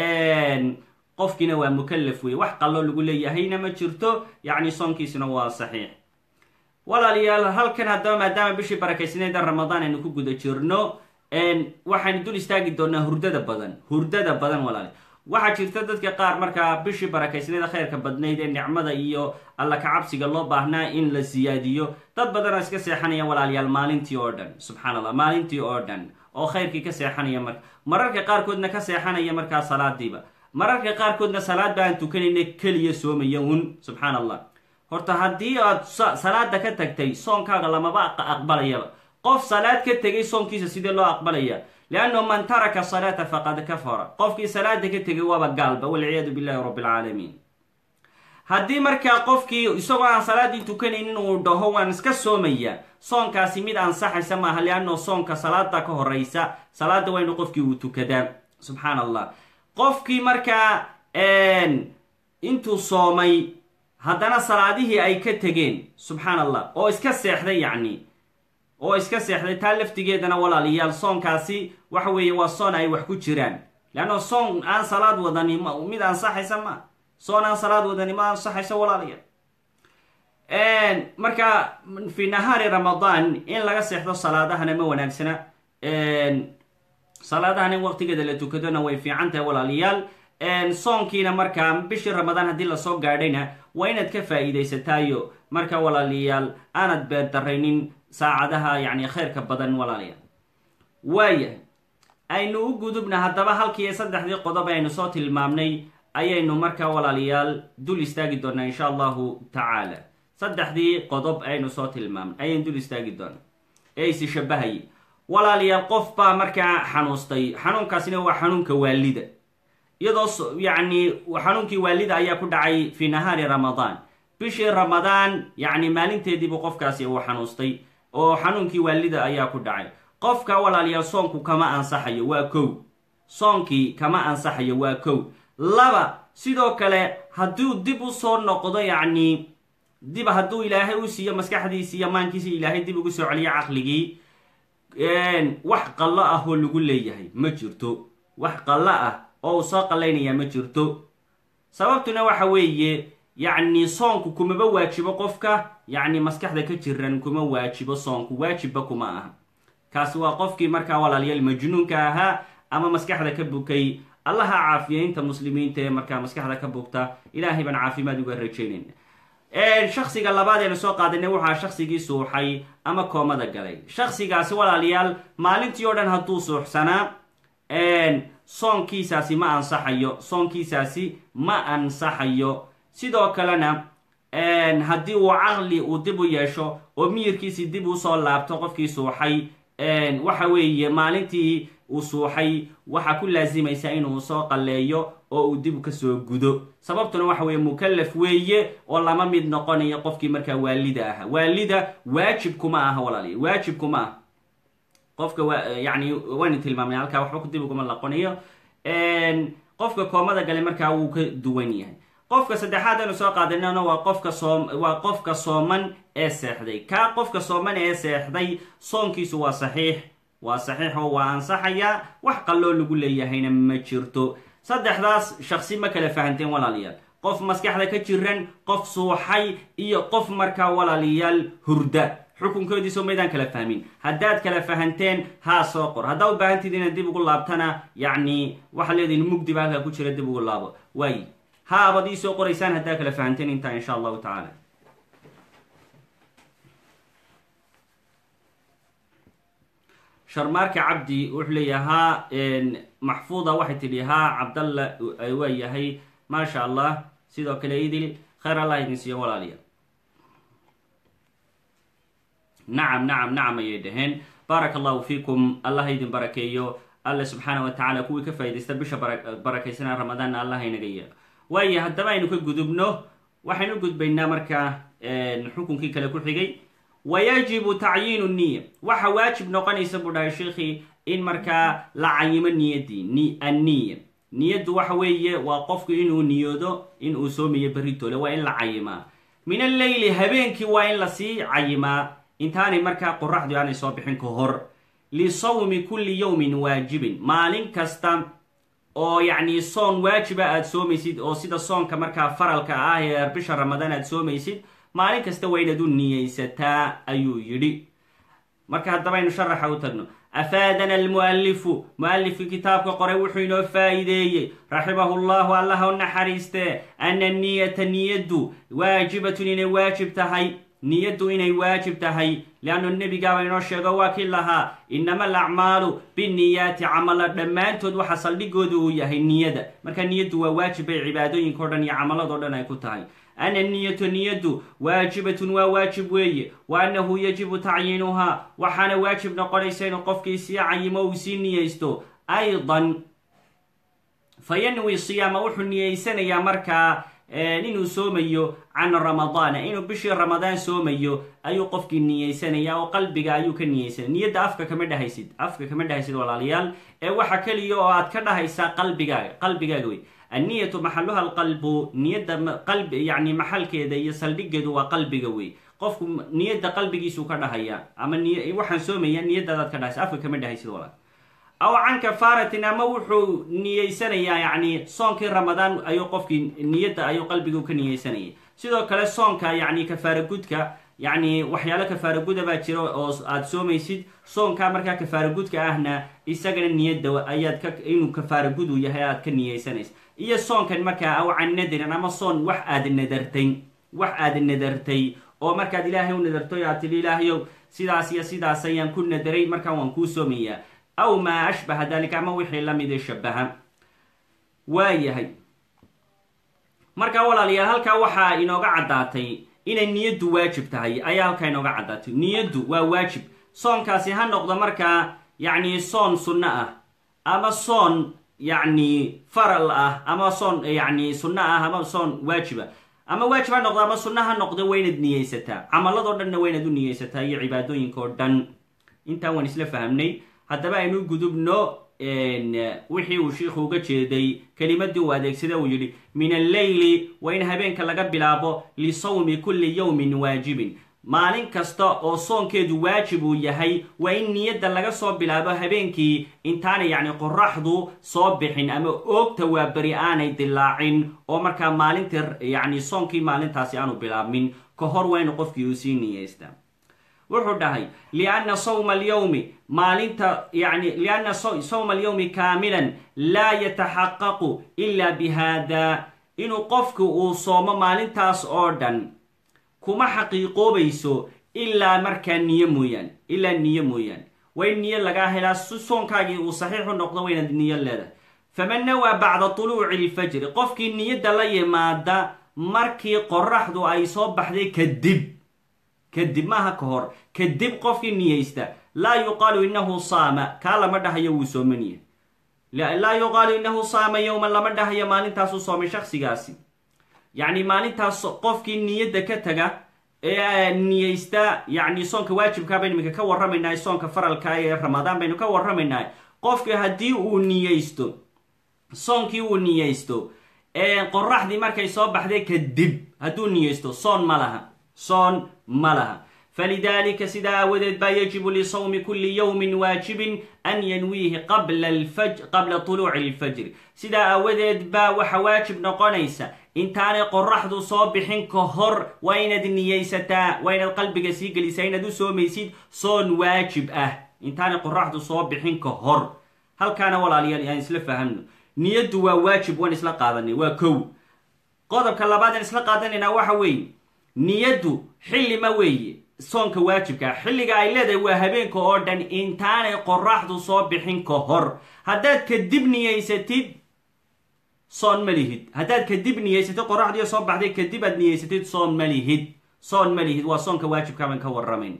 qofkiina waa mukallaf wey wax qallo lagu leeyahayna ma jirto yacni soonkiisuna waa saxiix walaalayaal halkan haddaba maadaama bishii barakaysnayd ramadaan aynu ku guda jirno waxaynu dul istaagi doonaa hurdada badan hurdada badan walaale waxaa jirta dadka qaar markaa bishii barakaysnayda khayrka badnayd ee nicmada iyo alla kacabsiga loo baahnaa in la siyaadiyo dad badanoo iska seexanaya walaalayaal maalintii oo dhan subxaan allah maalintii oo dhan oo khayrkii ka seexanaya marka mararka qaarkoodna ka seexanaya markaa salaadiiba mararka qaarkoodna salaad ba aan tukanayna keliya soomaya un subxaan allah horta haddii aad salaada ka tagtay soonkaaga lamaba aqbalayaba qof salaad ka tegay soonkiisa sidee loo aqbalaya liannahu man taraka salaata faqad kafara qofkii salaada ka tegay waaba gaalba walciyaadu billahi rabbi alcaalamiin haddii markaa qofkii isagoo aan salaadii tukanaynin uu dhaho waan iska soomaya soonkaasi mid ansaxaysa maaha liannahu soonka salaada ka horeysa salaada waynu qofkii uu tukadaa subxaan allah qofkii markaa intuu soomay haddana salaadihii ay ka tegeen subxaan allah oo iska seexday yacni oo iska seexday taa laftigeedana walaalayaal soonkaasi waxa weeye waa soon ay wax ku jiraan leanno soon aan salaad wadani mid ansaxaysa ma soon aan salaad wadani ma ansaxaysa walaalayaal marka fi nahaari ramadaan in laga seexdo salaadahana ma wanaagsana salaadahan in waqtigeeda la tukadona way fiican tahay walaalayaal soonkiina markaa bishii ramadaan haddii lasoo gaadhayna waa inaad ka faa'iidaysataayo marka walaalayaal aanad beerdaraynin saacadaha yacni khayrka badan walaalayaal waaya aynu u gudubna haddaba halkii saddexdii qodob aynu soo tilmaamnay ayaynu markaa walaalayaal dul istaagi doonaa insha allahu tacaala saddexdii qodob aynu soo tilmaamnay ayaynu dul istaagi doonaa ee isi shabahayay walaalayaal qof baa markaa xanuustay xanuunkaasina waa xanuunka waalida iyadoo yacni xanuunkii waalida ayaa ku dhacay fi nahaari ramadaan bishii ramadaan yacni maalinteediibu qofkaasi uu xanuustay oo xanuunkii waalida ayaa ku dhacay qofka walaalayaal soonku kama ansaxayo waa kow soonkii kama ansaxayo waa kow laba sidoo kale hadduu dib u soo noqdo yacni dib hadduu ilaahay u siiyo maskaxdiisi iyo maankiisi ilaahay dib ugu soo celiyo caqligii wax qallo ah oo lagu leeyahay ma jirto wax qallo ah oo uu soo qallaynaya ma jirto sababtuna waxa weeye yacni soonku kumaba waajibo qofka yacni maskaxda ka jiran kuma waajibo soonku waajibba kuma aha kaasi waa qofkii markaa walaalayaal majnuunka ahaa ama maskaxda ka bukay allaha caafiya inta muslimiinta ee markaa maskaxda ka bugta ilaahay baan caafimaad uga rajaynayna shaksiga labaad eenu soo qaadanay waxaa shaksigii suuxay ama koomada galay shaksigaasi walaalayaal maalintii oo dhan hadduu suuxsanaa soonkiisaasi ma ansaxayo soonkiisaasi ma ansaxayo sidoo kalena haddii uu caqli uu dib u yeesho oo miyirkiisii dib usoo laabto qofkii suuxay waxa weeye maalintii uu suuxay waxaa ku laasimaysa inuu soo qalleeyo oo uu dib kasoo gudo sababtuna waxa weeye mukallaf weeye oo lama mid noqonayo qofkii markaa waalida aha waalida waajib kuma aha walaaliya waajib kuma aha qofka yani waynu tilmaamnay halkaa waxba dib uguma laqonayo qofka koomada gale markaa wuu ka duwan yahay qofka saddexaad aynu soo qaadanana waa qofka soom waa qofka sooman ee seexday kaa qofka sooman ee seexday soonkiisu waa saxiix waa saxiix oo waa ansaxayaa wax qalloo lagu leeyahayna ma jirto saddexdaas shaksi ma kala fahanteen walaalayaal qof maskaxda ka jiran qof suuxay iyo qof markaa walaalayaal hurda xukunkoodii soo maydaan kala fahmin haddaad kala fahanteen haa soo qor haddaa u baahantid inaad dib ugu laabtana yacni waxaa leedihin mugdi baa halkaa ku jira dib ugu laabo waay ha abad ii soo qoraysaan haddaa kala fahanteen intaa insha allahu tacaala sharmaarka cabdi wuxuu leeyahaa maxfuuda waxay tidhi haa cabdalla waa yahay maasha allah sidoo kale idil khayr allah idin siiyo walaaliya nacam nacam nacam ayay dhaheen baaraka allahu fiikum allah idin barakeeyo alle subxaana wa tacaala kuwii ka faaidaysta bisha barakaysanaa ramadaanna allah inaga yeelo waayo haddaba aynu ka gudubno waxaynu gudbaynaa markaa xukunkii kale ku xigay wayajibu tacyiinu niya waxa waajib noqonaysa buu dhahay sheekhii in markaa la cayimo niyadii anniya niyaddu waxa weeye waa qofku inuu niyoodo inuu soomayo beritoole waa in la cayimaa min alleyli habeenkii waa in lasii cayimaa intaanay markaa qoraxdu aanay soo bixin ka hor lisawmi kulli yawmin waajibin maalin kasta oo yacni soon waajiba aada soomaysid oo sida soonka markaa faralka ah ee bisha ramadaan aada soomaysid maalin kasta waa inaad u niyeysataa ayuu yidhi marka haddaba aynu sharaxa u tagno afaadana almu'alifu mu'alifkii kitaabka qoray wuxuu inoo faa'iideeyey raximahu llahu allaha u naxariistee ana niyata niyaddu waajibatun inay waajib tahay niyaddu inay waajib tahay liannu nebigaaba inoo sheego waa kii lahaa inama alacmaalu biniyaati camala dhammaantood waxa saldhigooda uu yahay niyada marka niyaddu waa waajib bay cibaadooyinka o dhan iyo camaladoo dhan ay ku tahay ana niyatu niyaddu waajibatun waa waajib weeye wa annahu yajibu tacyiinuhaa waxaana waajib noqonaysa inuu qofkii sii cayimo uu sii niyeysto aydan fayanwi siyaama wuxuu niyeysanayaa markaa inuu soomayo can ramadaana inuu bishii ramadaan soomayo ayuu qofkii niyeysanayaa oo qalbiga ayuu ka niyeysanaya niyadda afka kama dhahaysid afka kama dhahaysid walaalayaal ee waxa keliya oo aad ka dhahaysaa qalbigaaga qalbigaaga wey anniyatu maxaluha alqalbu niyadda qalbi yacni maxalkeeda iyo saldhigeedu waa qalbiga wey qofku niyadda qalbigiisuu ka dhahaya ama niy waxaan soomaya niyaddaadaad ka dhahaysa afka kama dhahaysid walaal aw can kafaaratin ama wuxuu niyeysanayaa yacni soonkii ramadaan ayuu qofkii niyadda ayuu qalbigu ka niyeysanayay sidoo kale soonka yacni kafaara gudka yacni waxyaalo kafaara guda baa jira oo aada soomaysid soonkaa markaa kafaara gudka ahna isagana niyadda ayaad ka inuu kafaara gudu yahay aad ka niyeysanaysa iyo soonkan markaa aw can nadirin ama soon wax aada nadartay wax aada nadartay oo markaad ilaahay u nadartoy aad tili ilaahayow sidaas iyo sidaas ayaan ku nadaray markaa waan kuu soomayaa aw maa ashbaha dalika ama wixii lamida shabaha waa yahay markaa walaalayaal halkaa waxaa inooga caddaatay inay niyaddu waajib tahay ayaa halkaa inooga caddaatay niyaddu waa waajib soonkaasi ha noqdo markaa yacni soon sunno ah ama soon yacni faral ah ama soon yacni sunno ah ama soon waajiba ama waajib ha noqdo ama sunno ha noqdo waynaad niyeysataa camaladoo dhanna waynaad u niyeysataa iyo cibaadooyinka oo dhan intaan waan isla fahamnay haddaba aynu gudubno wixii uu shiikhu uga jeeday kelimadii uu adeegsada uu yidhi min alleyli waa in habeenka laga bilaabo lisawmi kulli yawmin waajibin maalin kasta oo soonkeedu waajib uu yahay waa in niyadda laga soo bilaabo habeenkii intaanay yacni qoraxdu soo bixin ama oogta waa beri aanay dilaacin oo markaa maalintii yacni soonkii maalintaasi aanu bilaabmin ka hor waa inu qofkii uu sii niyeystaa wuxuu dhahay lianna sawma alyawmi maalinta yani lianna sawma alyawmi kaamilan laa yataxaqaqu ilaa bihada inuu qofku uu soomo maalintaas oo dhan kuma xaqiiqoobayso ilaa markaa niyo mooyaane ilaa niyo mooyaane waa in niyo lagaa helaa si soonkaagii uu saxiixu noqdo waynaad niyo leedahay faman nawaa bacda tuluuci ilfajri qofkii niyadda la yimaada markii qoraxdu ay soo baxday kadib kadib maaha ka hor kadib qofkii niyeysta laa yuqaalu inahu saama kaa lama dhahayo wuu soomaniya laa yuqaalu inahu saama yowman lama dhahayo maalintaasuu soomay shaksigaasi yacni maalintaas qofkii niyadda ka taga ee niyeysta yacni soonka waajibkaa baynu iminka ka warramaynaa soonka faralka ee ramadaan baynu ka warramaynaa qofkii haddii uu niyeysto soonkii uu niyeysto qoraxdii markay soo baxday kadib hadduu niyeysto soon ma laha soon ma laha falidalika sidaa aawadeed baa yajibu lisawmi kulli yawmin waajibin an yanwiihi qabla tuluuci alfajri sidaa aawadeed baa waxa waajib noqonaysa intaanay qoraxdu soo bixin ka hor waa inaad niyeysataa, waa inaad qalbiga sii gelisaa inaad u soomaysid soon waajib ah intaanay qoraxdu soo bixin ka hor. halkaana walaalayaal aan isla fahamno, niyaddu waa waajib, waan isla qaadanay, waa kow. qodobka labaad aan isla qaadanayna waxa weeye niyaddu xilli ma weeye soonka waajibka, xilliga ay leedahay waa habeenka oo dhan intaanay qoraxdu soo bixin ka hor. haddaad kadib niyeysatid soon ma lihid, haddaad kadib niyeysatid qoraxdiiyo soo baxday kadib aad niyeysatid soon ma lihid, soon ma lihid. waa soonka waajibka baan ka warramayn.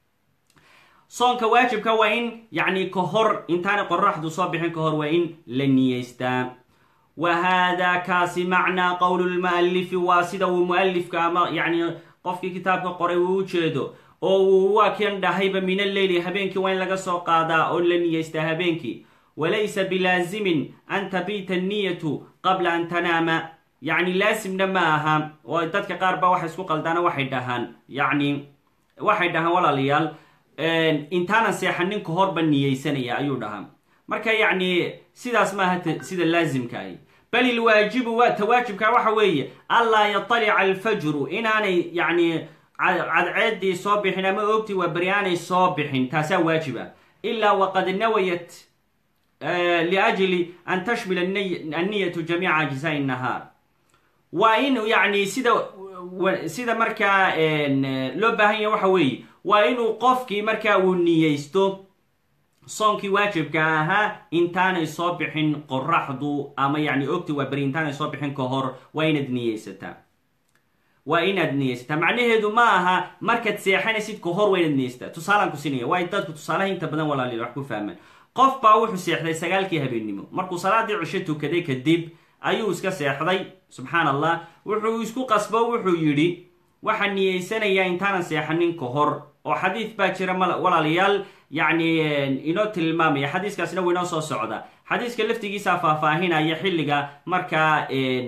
soonka waajibka waa in yacni ka hor intaanay qoraxdu soo bixin ka hor waa in la niyeystaa. wa haadaa kaasi macnaa qowlu lmu'alifi, waa sida uu mu'alifka ama yacni qofkii kitaabka qoray uu u jeedo oo uu waa kan dhahayba min alleyli, habeenkii waa in laga soo qaadaa oo la niyeystaa habeenkii. walaysa bilaazimin an tabiita anniyatu qabla an tanaama, yacni laasimna ma aha. oo dadka qaar ba waxay isku qaldaana waxay dhahaan yacni waxay dhahaan walaalayaal intaanan seexanin ka horba niyeysanaya ayuu dhahaa. marka yacni sidaas maaha sida laasimka ay, bal ilwaajibu waa tawaajibka waxa weeye allaa yatalica alfajru, inaanay yacni cadceedii soo bixin ama oogtii waa beri aanay soo bixin, taasaa waajiba. ilaa waqad nawayat liajli an tashmila anniyatu jamiica ajzaa'i nahaar. waa in yacni sida sida markaa loo baahan yahay waxa weeye waa inuu qofkii markaa uu niyeysto soonkii waajibka ahaa intaanay soo bixin qoraxdu ama yacni ogti waa beri intaanay soo bixin ka hor waa inaad niyeysataa, waa inaad niyeysataa. macnaheedu ma aha markaad seexanaysid ka hor waa inaad niyeysataa. tusaalaan ku sinaya, waa dadku tusaalaha inta badan walaaliil wax ku fahmaan. qof baa wuxuu seexday sagaalkii habeennimo, markuu salaadii cisho tukaday kadib ayuu iska seexday. subxaan allah, wuxuu isku qasbo wuxuu yidhi waxaan niyeysanayaa intaanan seexanin ka hor. oo xadiid baa jira walaalayaal yacni inoo tilmaamaya, xadiiskaasina wuu inoo soo socda. xadiiska laftigiisaa faahfaahinaya xilliga markaa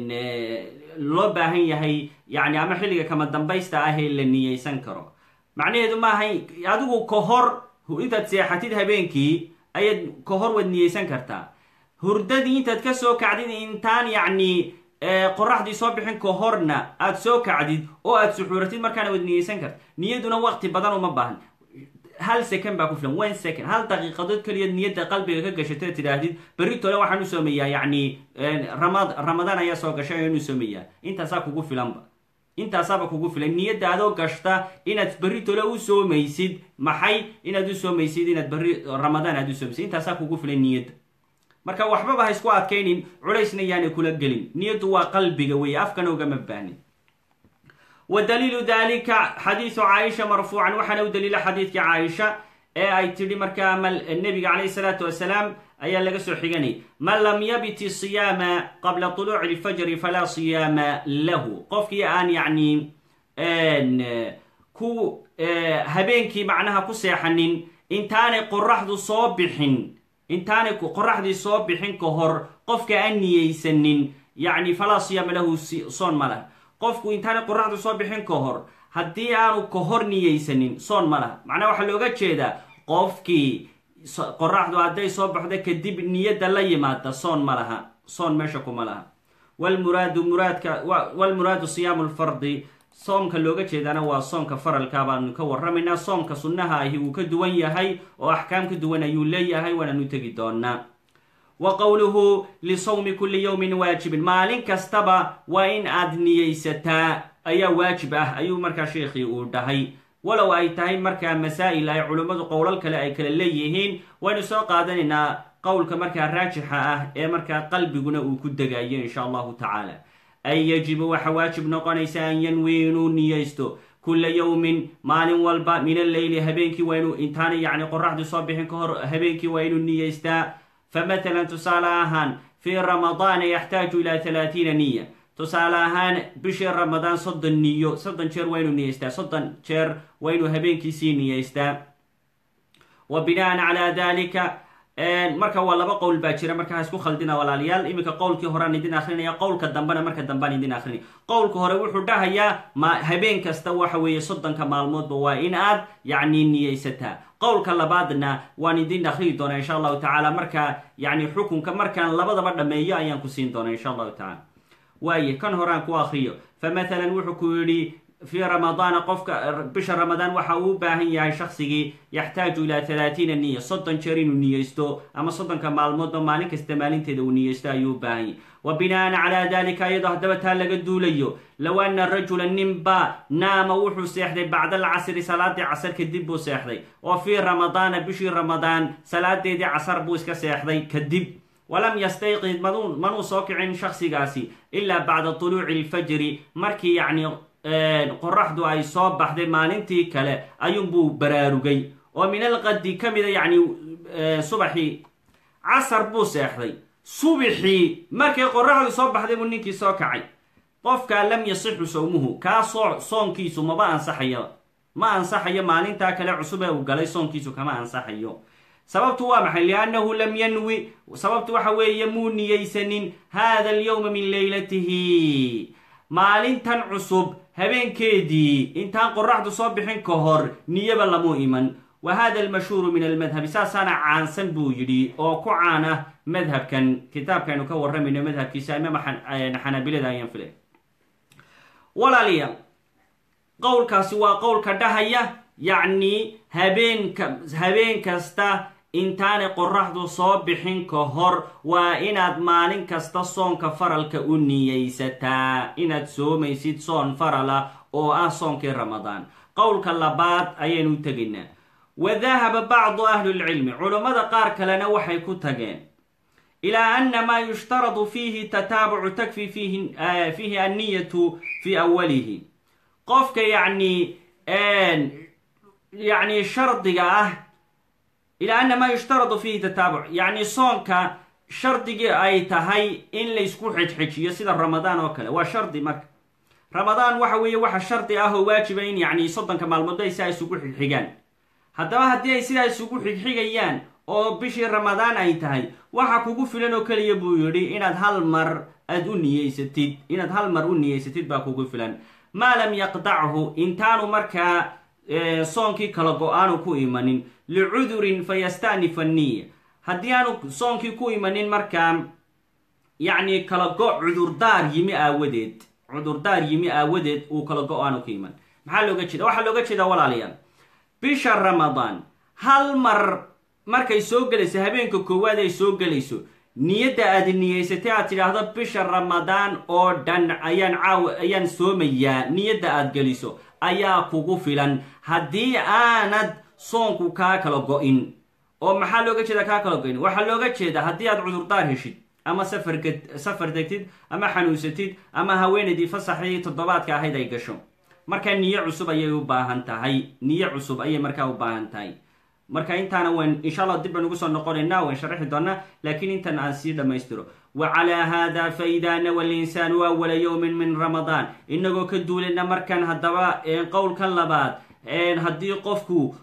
loo baahan yahay yani ama xilliga kama dambaysta ah ee la niyeysan karo. macnaheedu maahay adigu ka hor intaad seexatid habeenkii ayaad ka hor waad niyeysan kartaa. hurdadii intaad ka soo kacdid intaan yacni qoraxdii soo bixin ka horna aad soo kacdid oo aad suxuuratid markaana waad niyeysan karta. niyaduna waqti badan uma baahan, hal second baa ku filan, one second, hal daqiiqadood keliyaad niyadda qalbiga ka gashatay tidhaahdid berritole waxaan u soomayaa yacni ramad ramadaan ayaa soo gashay ayaan u soomayaa, intaasaa kugu filanba, intaasaaba kugu filan. niyadda adoo gashta inaad berritole u soomaysid, maxay inaad u soomaysid inaad berri ramadaan aad u soomaysid, intaasaa kugu filan niyadda. marka waxbaba ha isku adkaynin, culaysna yaanay kula gelin. niyaddu waa qalbiga weeye, afkana ugama baahnin. wa daliilu dalika xadiisu caaisha marfuucan, waxaana u daliila xadiidkii caaisha ee ay tidhi markaa nebiga calayhi salaatu wasalaam ayaa laga soo xiganay, man lam yabiti siyaama qabla tuluuci ilfajri falaa siyaama lahu. qofkii aan yacni ku habeenkii macnaha ku seexanin intaanay qoraxdu soo bixin, intaanay qoraxdii soo bixin ka hor qofka aan niyeysanin yacni falaa siyaama lahu, soon ma laha. qofku intaanay qoraxdu soo bixin ka hor haddii aanu ka hor niyeysanin soon ma laha. macnaha waxaa looga jeedaa qofkii qoraxdu hadday soo baxdo kadib niyadda la yimaada soon ma laha, soon meesha kuma laha. walmuraadu muraadka walmuraadu siyaamu lfardi, soomka looga jeedaana waa soomka faralka baanu ka warramaynaa. soomka sunnaha ahi wuu ka duwan yahay oo axkaam ka duwan ayuu leeyahay, waanaanu tegi doonaa. wa qowluhu lisawmi kulli yawmin waajibin, maalin kastaba waa in aad niyeysataa ayaa waajib ah ayuu markaa sheekhii uu dhahay. walow ay tahay markaa masaa'il ay culummadu qowlal kale ay kala leeyihiin, waynu soo qaadanaynaa qowlka markaa raajixa ah ee markaa qalbiguna uu ku degayo insha allahu tacaala. ay yajibu waxa waajib noqonaysa an yanwi inuu niyeysto kulla yawmin maalin walba min alleyli, habeenkii waa inuu intaana yacni qoraxdii soo bixin ka hor habeenkii waa inuu niyeystaa. famatalan tusaale ahaan fii ramadaana yaxtaaju ilaa talaatiina niya, tusaale ahaan bishii ramadaan soddon niyo, soddon jeer waa inuu niyeystaa, soddon jeer waa inuu habeenkiisii niyeystaa. wa binaan calaa dalika marka waa laba qowl baa jira, marka ha isku khaldina walaalayaal. iminka qowlkii horean idin akrinaya, qowlka dambena marka dambaan idin akrinaya. qowlka hore wuxuu dhahayaa ma habeen kasta waxa weeye soddonka maalmoodba waa in aad yacni niyeysataa. qowlka labaadna waan idin akriyi doonaa insha allahu tacaala, marka yacni xukunka markaan labadaba dhameeyo ayaan ku siin doonaa insha allahu tacaala. واي كان هران كو أخريو فمثلا وحكولي في رمضان قفك بشهر رمضان وحاو باهن يا شخصي يحتاج إلى ثلاثين النية صدن شرين النية يستو أما صدن كمال مدن مالك استمالين تدو النية يستايو باهن وبناء على ذلك أيضا دبتها لقدو ليو لو أن الرجل النمبا نام وحو سيحدي بعد العصر صلاة عصر كدب سيحدي وفي رمضان بشهر رمضان صلاة دي عصر بوسك سيحدي كدب ولم يستيقظ منو صوكع شخصي قاسي إلا بعد طلوع الفجر مركي يعني qorraxdu ay soo baxday maalintii kale ayuunbuu baraarugay oo min alqadi ka mida yacni subaxii casar buu seexday subaxii markay qorraxdu soo baxday buu ninkii soo kacay qofkaa lam yasixu sawmuhu kaa soo soonkiisu maba ansaxayo ma ansaxayo maalintaa kale cusub ee uu galay soonkiisu kama ansaxayo sababtu waa maxay liannahu lam yanwi sababtu waxa weeye muu niyaysanin hada alyawma min leylatihi maalintan cusub habeenkeedii intaan qorraxdu soo bixin ka hor niyaba lamu iman وهذا المشهور من المذهب ساسانا عن سنبو يدي او كعانا مذهب كان كتاب كانوا كورر من مذهب كيسا امام حنابلة دا ينفله ولا ليا قول كاسوا قول كدهية يعني هبين ك... هبين كستا intaanay qorraxdu soo bixin ka hor waa inaad maalin kasta soonka faralka u niyeysataa inaad soomaysid soon farala oo ah soonkii ramadaan qowlka labaad ayaynu tegaynaa wadahaba bacdu ahli lcilmi culammada qaar kalena waxay ku tageen ilaa ana maa yushtaradu fiihi tataabucu takfi fiihi fiihi anniyatu fii awalihi qofka yacni yacni shardiga ah إلى أن ما يشترط فيه تتابع يعني صونك شرطي أي تهي إن ليسكو حج حج يصير رمضان وكله وشرطي مك رمضان وحوي وح الشرطي أهو واجبين يعني صدق كمال المدة يساي يسوق حجان حتى ما هدي يساي يسوق حجان أو بشي رمضان أي تهي وحكوكو فلان وكل يبو يري إن هالمر أدوني يستيد إن هالمر أدوني يستيد باكوكو فلان ما لم يقطعه إن كانوا مركا صونكي كلا قوانو كو إيمانين لعذر فيستأنف النية هديانو صونكي كو إيمانين مركام يعني كلا قو عذر دار يمي آودد عذر دار يمي آودد وكلا قوانو كو إيمان محال لوغا جيدا وحال لوغا جيدا ولا ليان بشهر رمضان هل مر مركا يسوق ليسا هبينكو كوادا يسوق ليسو نيدا أدي نيساتي أتلاحظا بشهر رمضان أو دان أيان عاو أيان سوميا نيدا أدي ليسو ayaa kugu filan haddii aanad soonku kaa kala go-in oo maxaa looga jeeda kaa kala go-in waxaa looga jeeda haddii aad cudurdaar heshid ama safar safar degtid ama xanuunsatid ama haweenaydii fasaxii toddobaadka ahayd ay gasho markaa niyo cusub ayay u baahan tahay niyo cusub ayay markaa u baahan tahay marka intaana waan insha allah dib baan ugu soo noqonaynaa waan sharaxi doonaa laakiin intan aan sii dhammaystiro وعلى هذا فإذا نوى الإنسان أول يوم من رمضان إنه كدولنا مركان هدوا إن قول كلبات إن هدي قفكو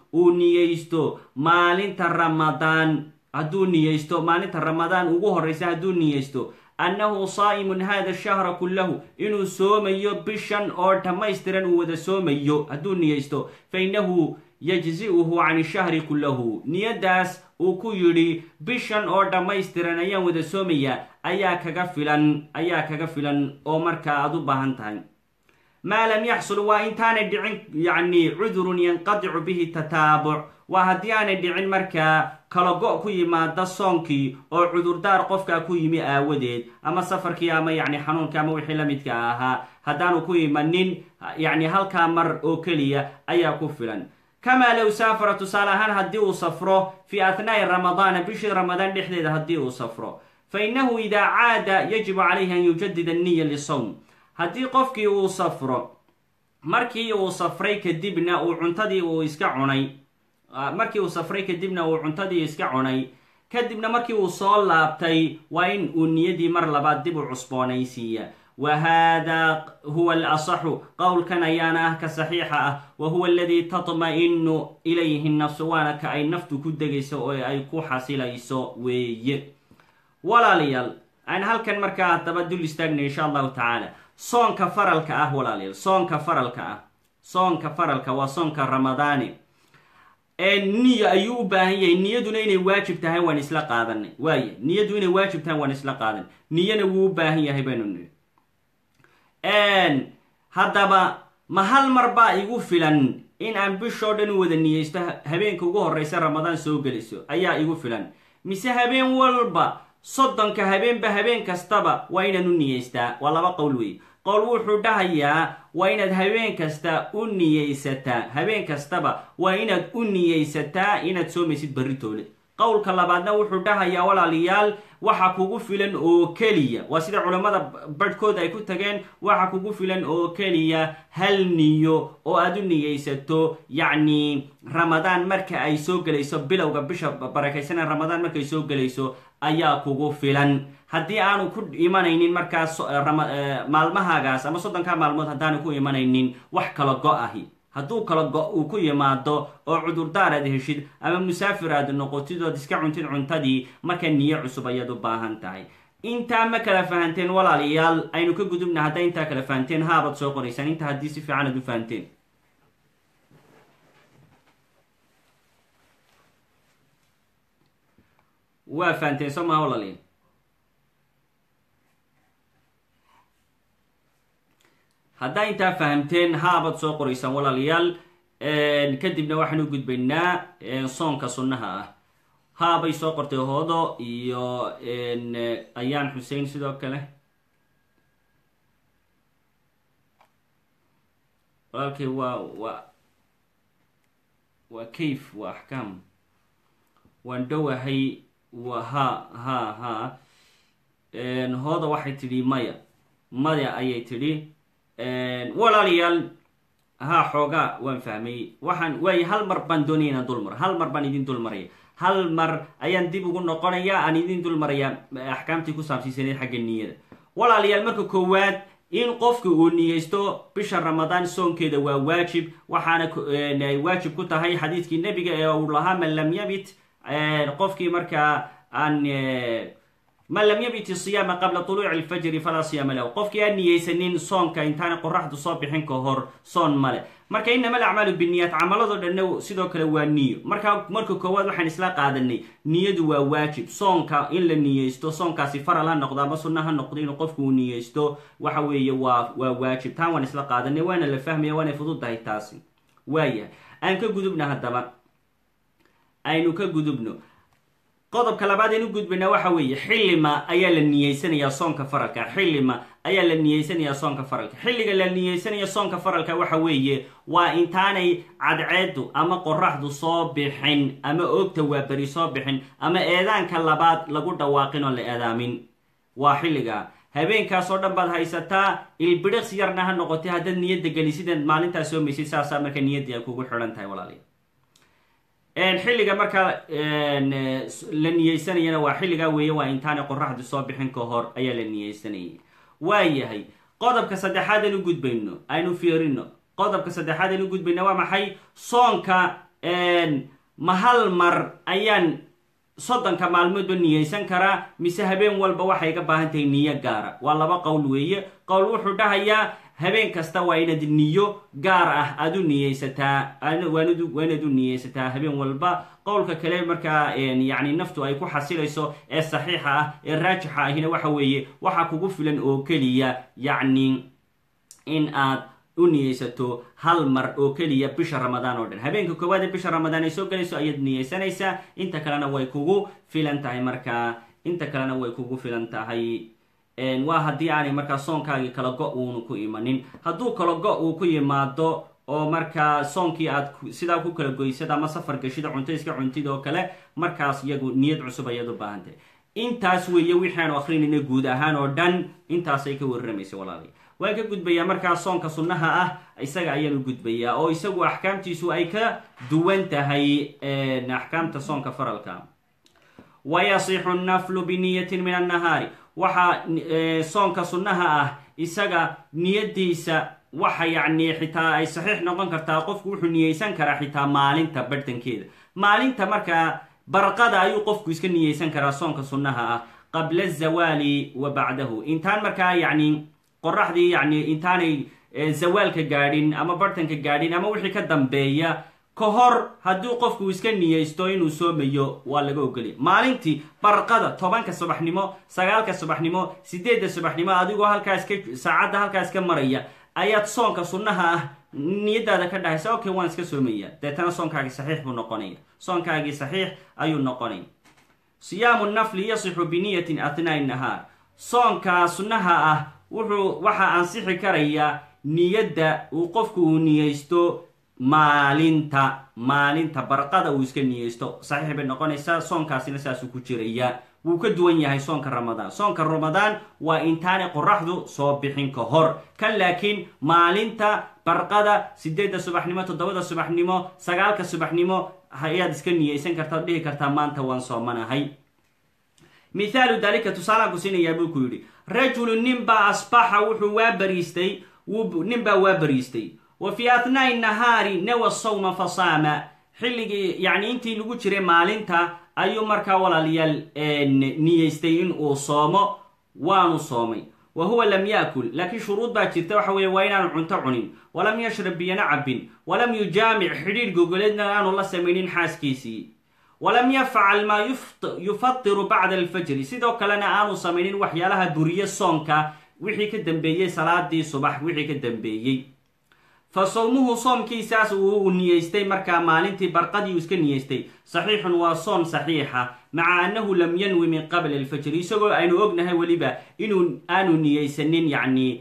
ونيستو مالين رمضان هدو نيستو مالين رمضان وجوه الرئيس هدو نيستو أنه صائم هذا الشهر كله إنه سوميو بشن أو تمايسترن وذا سوميو هدو نيستو فإنه يجزئه عن الشهر كله نيداس وكو يري بشن أو تمايسترن أيام وذا سوميا أيا كغفلن أيا كغفلن أو مركا أدو باهنتان ما لم يحصل وإن كان دعين يعني عذر ينقطع به التتابع وهديان دعين مركا كلاغو كو يمادا صونكي او عذردار قفكا كو يمي آوديد اما سفركي اما يعني حنونكا ما وخي لميدكا اها هدانو كو يمنين يعني هلكا مر او كليا ايا كو فلان كما لو سافر تصالحان هديو سفره في اثناء رمضان بشهر رمضان دحديد هديو سفره فانه اذا عاد يجب عليه ان يجدد النية للصوم هدي قفكي او سفره markii uu safray kadibna uu cuntadii uu iska cunay markii uu safray kadibna uu cuntadii iska cunay kadibna markii uu soo laabtay waa in uu niyadii mar labaad dib u cusboonaysiiya وهذا هو الأصح قول كان يانا كصحيحة وهو الذي تطمئن إليه النفس وانا كأي نفت كدقيسو أي كو حاصليسو وي ولا ليال أن هل كان مركا تبدل استغني إن شاء الله تعالى صون كفرلك أه ولا ليال صون كفرلك أه صون كفرلك وصون كرمضاني النية أيوبا هي النية دونين واجب تهي ونسلا قادن واي النية دونين واجب تهي ونسلا قادن نية نوبا هي هبانون haddaba ma hal mar baa igu filan in aan bishoo dhan u wada niyeysto habeenka ugu horreysa ramadaan soo gelayso ayaa igu filan, mise habeen walba soddonka habeenba habeen kastaba waa inaan u niyeystaa? waa laba qowl wey. qowl wuxuu dhahayaa waa inaad habeen kasta u niyeysataa, habeen kastaba waa inaad u niyeysataa inaad soomaysid berritoole. qowlka labaadna wuxuu dhahayaa walaalayaal waxa kugu filan oo keliya, waa sida culammada badhkooda ay ku tageen, waxa kugu filan oo keliya hal niyo oo aad u niyeysato yacni ramadaan marka ay soo gelayso, bilowga bisha barakaysanee ramadaan markay soo gelayso ayaa kugu filan. haddii aanu ku imanaynin markaas maalmahaagaas ama soddonkaa maalmood haddaanu ku imanaynin wax kala go-ahi, hadduu kala go uu ku yimaado oo cudurdaar aad heshid ama musaafir aad noqotid ood iska cuntid cuntadii, marka niyo cusub ayaad u baahan tahay. intaa ma kala fahanteen walaalayaal? aynu ka gudubna. hadday intaa kala fahanteen haabaad soo qoraysaan, intaa haddii si fiican aad u fahanteen. waa fahanteen soo maha walaalayaal? haddaa intaa fahamteen haabaad soo qoraysaan walaalayaal. kadibna waxaan u gudbaynaa soonka sunnaha ah. haabay soo qortay hoodo iyo ayaan xuseen sidoo kale. walaalkay waa waa waa kayf waa axkaam waan dhowahay. wa ha ha ha hooda waxay tidhi maya maya ayay tidhi. walaalayaal haa xoogaa waan fahmay. waxaan waay hal mar baan doonaya inaan dul maro, hal mar baan idin dul maraya, hal mar ayaan dib ugu noqonaya, aan idin dul maraya axkaamtii ku saabsiisaneed xagga niyada. walaalayaal marka koowaad in qofka uu niyeysto bisha ramadaan soonkeeda waa waajib, waxaana waajib ku tahay xadiidkii nebiga ee uu lahaa man lam yabit, qofkii markaa aan man lam yabit siyaama qabla tuluuci alfajri falaa siyaama lahu, qofkii aan niyeysanin soonka intaana qoraxdu soo bixin ka hor soon male. marka inama alacmaalu biniyaat, camaladoo dhanna sidoo kale waa niyo. marka marka koowaad waxaan isla qaadanay niyadu waa waajib, soonka in la niyeysto, soonkaasi faral ha noqdo ama sunna ha noqdo, inuu qofku uu niyeysto waxa weeye waa waa waajib. taan waan isla qaadanay, waana la fahmaya, waanay fududahay taasi. waayahay aan ka gudubna haddaba, aynu ka gudubno qodobka labaad aynu gudbayna waxa weeye xillima ayaa la niyeysanayaa soonka faralka. xillima ayaa la niyeysanayaa soonka faralka. xilliga la niyeysanaya soonka faralka waxa weeye waa intaanay cadceedu ama qoraxdu soo bixin ama oogta waa beri soo bixin ama eedaanka labaad lagu dhawaaqin oo la eedaamin. waa xilliga habeenkaas oo dhan baad haysataa, ilbidhiqs yarna ha noqotay haddaad niyadda gelisideed maalintaas soomaysid, saasaa marka niyaddii ay kugu xidhan tahay walaaliya. xilliga markaa la niyeysanayana waa xilligaa weeye, waa intaanay qoraxdu soo bixin ka hor ayaa la niyeysanayay. waayahay qodobka saddexaad aynu gudbayno, aynu fiirino qodobka saddexaad aynu gudbayno waa maxay? soonka ma hal mar ayaan soddonka maalmoodba niyeysan karaa, mise habeen walba waxay ka baahan tahay niyo gaara? waa laba qowl weeye. qowl wuxuu dhahayaa habeen kasta waa inaad niyo gaar ah aad u niyeysataa, waa inaad u niyeysataa habeen walba. qowlka kale markaa yani naftu ay ku xasilayso ee saxiixa ah ee raajixa ahina waxa weeye waxaa kugu filan oo keliya yacni in aad u niyeysato hal mar oo keliya bisha ramadaan oo dhan. habeenka koowaad ee bisha ramadaan ay soo gelayso ayaad niyeysanaysaa, inta kalena way kugu filan tahay. markaa inta kalena way kugu filan tahay. waa haddii aanay markaa soonkaagii kala go uunu ku imanin. hadduu kala go uu ku yimaado oo markaa soonkii aad sidaa ku kala goysad ama safar gashida cunto iska cuntid oo kale, markaas iyagu niyad cusub ayaad u baahantahay. intaas weeye wixaanu akrinayna guud ahaan oo dhan intaasay ka warramaysa walaalay. waan ka gudbayaa markaa soonka sunnaha ah, isaga ayaanu gudbayaa oo isagu axkaamtiisu ay ka duwan tahay axkaamta soonka faralka. wayasixu nnaflu biniyatin min annahaari, waxaa soonka sunnaha ah isaga niyadiisa waxa yacni xitaa ay saxiix noqon kartaa, qofku wuxuu niyeysan karaa xitaa maalinta barhtankeeda. maalinta markaa barqada ayuu qofku iska niyeysan karaa soonka sunnaha ah, qabla azawaali wa bacdahu, intaan markaa yacni qoraxdii yacni intaanay zawaalka gaadhin ama barhtanka gaadhin ama wixii ka dambeeya kahor hadduu qofku iska niyeysto inuu soomayo waa laga ogolya. maalintii barqada tobanka subaxnimo, sagaalka subaxnimo, sideedda subaxnimo adigoo halkaas ka saacadda halkaas ka maraya ayaad soonka sunnaha ah niyadaada ka dhahaysa okay waan iska soomaya, deetana soonkaagii saxiix buu noqonaya, soonkaagii saxiix ayuu noqonaya. siyaamu nafli yasixu biniyatin athnaa'i nahaar, soonka sunnaha ah wuxuu waxaa ansixi karaya niyadda uu qofku uu niyeysto maalinta maalinta barqada uu iska niyeysto, saxiix bay noqonaysaa, soonkaasina saasuu ku jiraya. wuu ka duwan yahay soonka ramadaan. soonka ramadaan waa intaanay qoraxdu soo bixin ka hor, kan laakiin maalinta barqada sideedda subaxnimo, toddobada subaxnimo, sagaalka subaxnimo ayaad iska niyeysan kartaa, dhihi kartaa maanta waan soomanahay. mithaalu dalika tusaalaan ku siinayaa buu ku yidhi rajulu ninbaa asbaxa wuxuu waa bariistay ninbaa waa bariistay wa fii athnaa'i nahaari nawa sawma fasaama, xilligii yacni intii lagu jiray maalinta ayuu markaa walaalayaal niyeystay in uu soomo, waanu soomay. wa huwa lam yaakul, laakiin shuruud baa jirta, waxa weeye waa inaanu cunto cunin, walam yashrab biyana cabin, walam yujaamic xidhiir gogoleedna aanu la samaynin xaaskiisii, walam yafcal maa yufadiru bacda alfajri, sidoo kalena aanu samaynin waxyaalaha buriye soonka wixii ka dambeeyey salaadii subax wixii ka dambeeyey. fa sawmuhu soomkiisaas uu niyeystay markaa maalintii barqadii uu iska niyeystay saxiixun waa soom saxiixa, maca annahu lam yanwi min qabli alfajri, isagoo aynu ognahay weliba inuu aanu niyeysanin yacni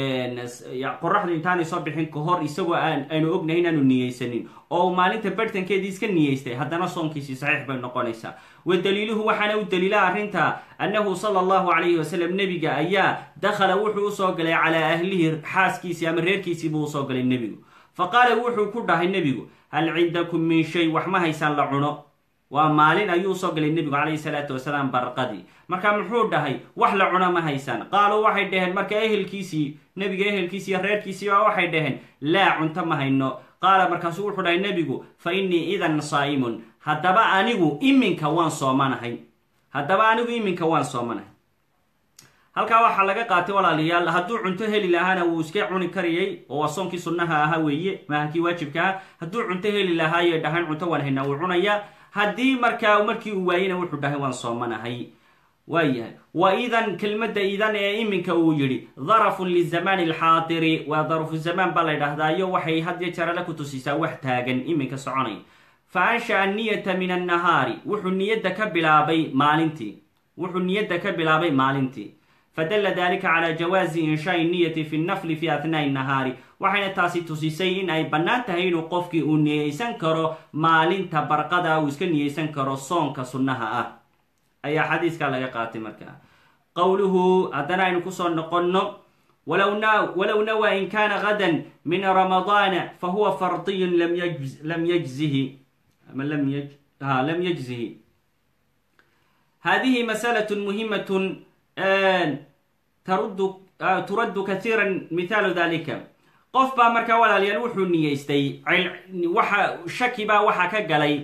qoraxdu intaanay soo bixin ka hor, isagoo aynu ognahay inaanu niyeysanin oo maalinta bartankeedii iska niyeystay, haddana soonkiisii saxiix bay noqonaysaa. wa daliiluhu waxaana u daliila arrinta annahu sala allahu calayhi wasalam nebiga ayaa dakhala wuxuu usoo galay calaa ahlihi, xaaskiisii ama reerkiisii buu usoo galay nebigu. fa qaala wuxuu ku dhahay nebigu hal cindakum min shay, wax ma haysaan la cuno? waa maalin ayuu usoo galay nebigu calayhi salaatu wasalaam barqadii, marka muxuu dhahay wax la cuno ma haysaan? qaaluu waxay dhaheen marka ehelkiisii nebiga ehelkiisii reerkiisii baa waxay dhaheen laa cunto ma hayno. qaala markaasuu wuxuu dhahay nebigu fa innii idan saa'imun, haddaba anigu iminka waan soomanahay, haddaba anigu iminka waan soomanahay. halkaa waxaa laga qaatay walaalayaal hadduu cunto heli lahaana wuu iska cuni karayay, oo waa soonkii sunnaha ahaa weeye, maaha kii waajibka ah. hadduu cunto heli lahaayo dhahaan cunto waan haynaa wuu cunayaa, haddii markaa markii uu waayena wuxuu dhahay waan soomanahay. waayahay wa idan kelmadda idan ee iminka uu yidhi darafun lizamaani alxaadiri, waa darafu zamaan baa la ydhahdaayo waxay had iyo jarale ku tusisaa wax taagan iminka soconay. fa ansha'a niyata min annahaari, wuxuu niyadda ka bilaabay maalintii wuxuu niyadda ka bilaabay maalintii fadalla dalika calaa jawaazi inshaai niyati fi nnafli fi athnaa'i nahaari, waxayna taasi tusisay in ay bannaan tahay inuu qofkii uu niyeysan karo maalinta barqada uu iska niyeysan karo soonka sunnaha ah, ayaa xadiiskaa laga qaatay. markaa qowluhu haddana aynu kusoo noqonno walow nawaa in kaana gadan min ramadaana fahuwa fardiyun lam yajzihi ama lam yajzihi. hadihi masalaة muhimaة turaddu kaiira mithaalu dalika. qof baa markaa walaalayaal wuxuu niyeystay waxa shaki baa waxaa ka galay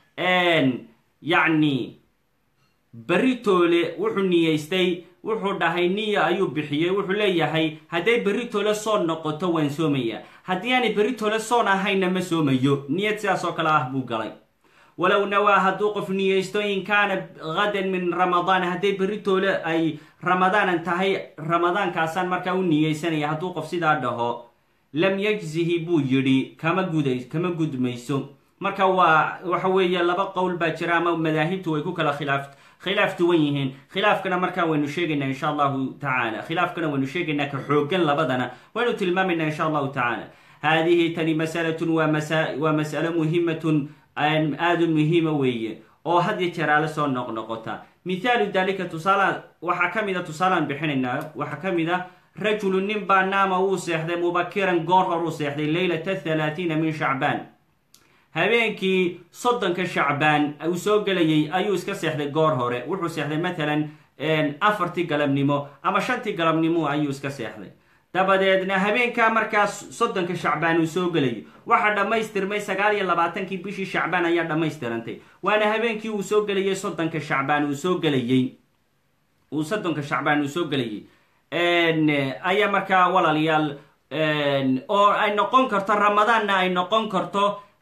yacni beritoole wuxuu niyeystay, wuxuu dhahay niya ayuu bixiyey, wuxuu leeyahay hadday beritoole soon noqoto waan soomaya, haddii aanay beritoole soon ahayna ma soomayo. niyad sidaas oo kale ah buu galay. walow nawaa hadduu qof niyeysto in kaana gadan min ramadaan, hadday beritoole ay ramadaanan tahay, ramadaankaasaan markaa u niyeysanaya, hadduu qof sidaa dhaho lam yajzihi buu yidhi kama guday kama gudmayso. marka waa waxa weeye laba qowl baa jira ama madaahibtu way ku kala khilaaf khilaaf duwan yihiin. khilaafkana markaa waynu sheegaynaa insha allahu tacaala, khilaafkana waynu sheegaynaa ka xoogan labadana waynu tilmaamaynaa insha allahu tacaala. haadihi tani masalatun waa mas'alo muhimatun aada muhiima weeye oo had iyo jeer aala soo noqnoqota. mithaalu dalika tusaala waxaa ka mid a tusaalaan bixinaynaa waxaa ka mid a rajulu nin baa naama uu seexday mubakiran goor hor uu seexday leylata thalaathiina min shacbaan, habeenkii soddonka shacbaan uu soo gelayay ayuu iska seexday goor hore. wuxuu seexday matalan afartii galabnimo ama shantii galabnimo ayuu iska seexday. dabadeedna habeenkaa markaas soddonka shacbaan uu soo gelayay waxaa dhammaystirmay sagaal iyo labaatankii bishii shacbaan ayaa dhammaystirantay, waana habeenkii uu soo gelayay soddonka shacbaan uu soo gelayey uu soddonka shacbaan uu soo gelayay ayaa markaa walaalayaal oo ay noqon karto ramadaanna ay noqon karto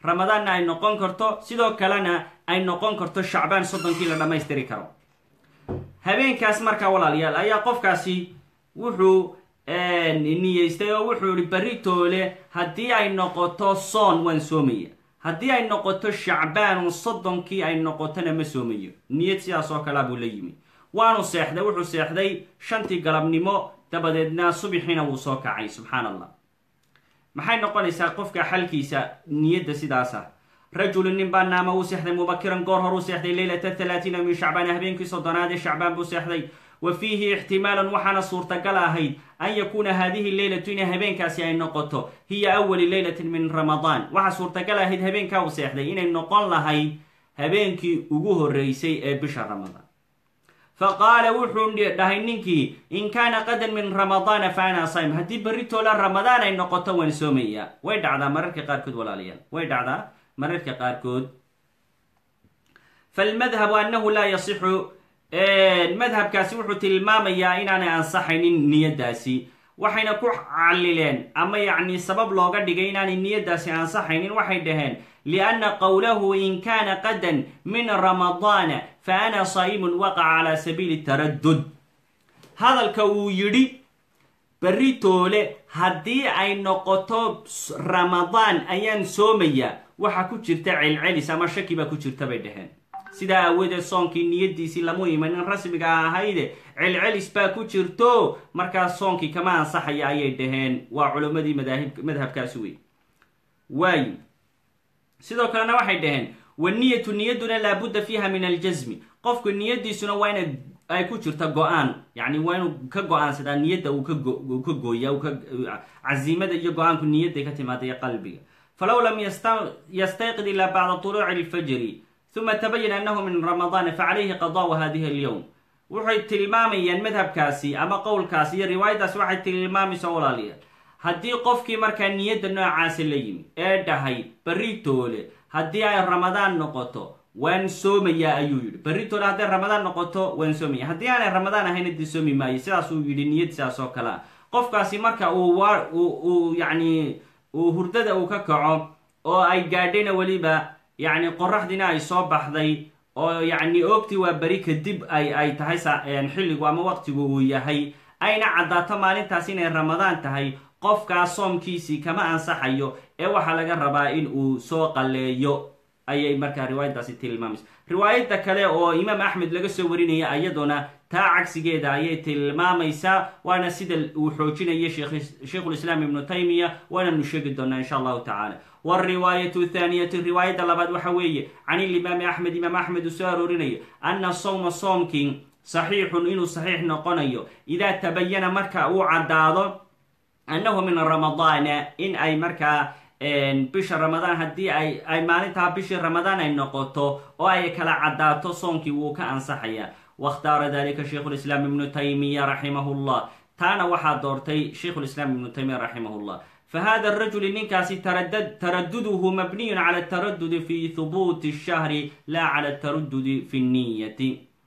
ramadaanna ay noqon karto sidoo kalena ay noqon karto shacbaan soddonkii la dhammaystiri karo. habeenkaas markaa walaalayaal ayaa qofkaasi wuxuu niyeystay oo wuxuu ihi berri toole haddii ay noqoto soon waan soomaya, haddii ay noqoto shacbaan soddonkii ay noqotona ma soomayo. niyad sidaas oo kalea buu la yimi. waanu seexday, wuxuu seexday shantii galabnimo, dabadeedna subixiina wuu soo kacay. subxaan allah. maxay noqonaysaa qofka xalkiisa niyadda sidaas ah? rajulu nin baa naama uu seexday mubakiran goor hor uu seexday leylata thalaatiina min shacbaan, habeenkii soddonaad ee shacbaan buu seexday. wa fiihi ixtimaalun waxaana suurtagal ahayd an yakuuna haadihi leylatu inay habeenkaasi ay noqoto hiya awali leylatin min ramadaan. waxaa suurtagal ahayd habeenkaa uu seexday inay noqon lahayd habeenkii ugu horreysay ee bisha ramadaan. faqaala wuxuu dhahay ninkii in kaana qadan min ramadaana fa ana saym, haddii berri toola ramadaan ay noqoto waan soomayaa. way dhacdaa mararka qaarkood walaalayaal, way dhacdaa mararka qaarkood. falmadhabu annahu laa yasixu, madhabkaasi wuxuu tilmaamayaa inaanay ansaxaynin niyaddaasi. waxayna ku calileen ama yacni sabab looga dhigay inaanay niyaddaasi ansaxaynin. waxay dhaheen lianna qowlahu in kaana qadan min ramadaana fa ana saa'imun waqaca calaa sabiili taraddud. hadalka uu yidhi berri toole haddii ay noqoto ramadaan ayaan soomayaa, waxaa ku jirta celcelis ama shaki baa ku jirta bay dhaheen. sidaa aawadeed soonkii niyaddiisii lamu imanin rasmiga ahayde celcelis baa ku jirto, markaas soonkii kama ansaxaya ayay dhaheen. waa culimmadii madhabkaasi wey. waayo sidoo kalena waxay dhaheen waniyatu niyaduna laabudda fiiha min aljasmi. qofku niyaddiisuna waa ina ay ku jirta go-aan, yacni waa inuu ka go-aansadaa niyadda uu ka gooya, casiimada iyo go-aanku niyadday ka timaada iyo qalbiga. falow lam yastayqid ilaa bacda tuluuci alfajri uma tabayana annahu min ramadaana facalayhi qadaau hadihi alyowm. waxay tilmaamayaan madhabkaasi ama qowlkaasi iyo riwaayadaasi waxay tilmaamaysaa walaalayaal, haddii qofkii markaa niyadda noocaasa la yimi ee dhahay berri toole haddii ay ramadaan noqoto waan soomayaa ayuu yidhi. berri toole hadday ramadaan noqoto waan soomaya, haddii aanay ramadaan ahayn hadii soomi maayo. sidaasuu yidhi niyad sidaas oo kale ah. qofkaasi marka uu uu yacni uu hurdada uu ka kaco oo ay gaadhayna weliba yacni qoraxdiina ay soo baxday oo yacni oogtii waa beri kadib ay ay tahay xilligu ama waqtigu uu yahay, ayna caddaato maalintaas inay ramadaan tahay, qofkaas soomkiisii kama ansaxayo ee waxaa laga rabaa in uu soo qalleeyo ayay markaa riwaayadaasi tilmaamaysa. riwaayadda kale oo imaam axmed laga soo warinaya iyaduna taa cagsigeeda ayay tilmaamaysaa, waana sida uu xoojinaya sheikhulislaam ibnu taymiya, waananu sheegi doonaa insha allahu tacaala. wariwaayatu thaaniyatu riwaayadda labaad waxa weeye can ilimaami axmed, imaam axmed uu soo aroorinayo ana sawma soomkii saxiixun inuu saxiix noqonayo idaa tabayana marka uu caddaado annahu min ramadaana in ay markaa bisha ramadaan haddii ay ay maalintaa bishii ramadaan ay noqoto oo ay kala caddaato soonkii wuu ka ansaxaya. wakhtaara dalika sheikhulislaam ibnu taymiya raximahullah, taana waxaa doortay sheikhulislaam ibnu taymiya raximahullah. fahada arajuli ninkaasi taraduduhu mabniyun cala ataradudi fi hubuuti shahri laa cala ataradudi fi niyati.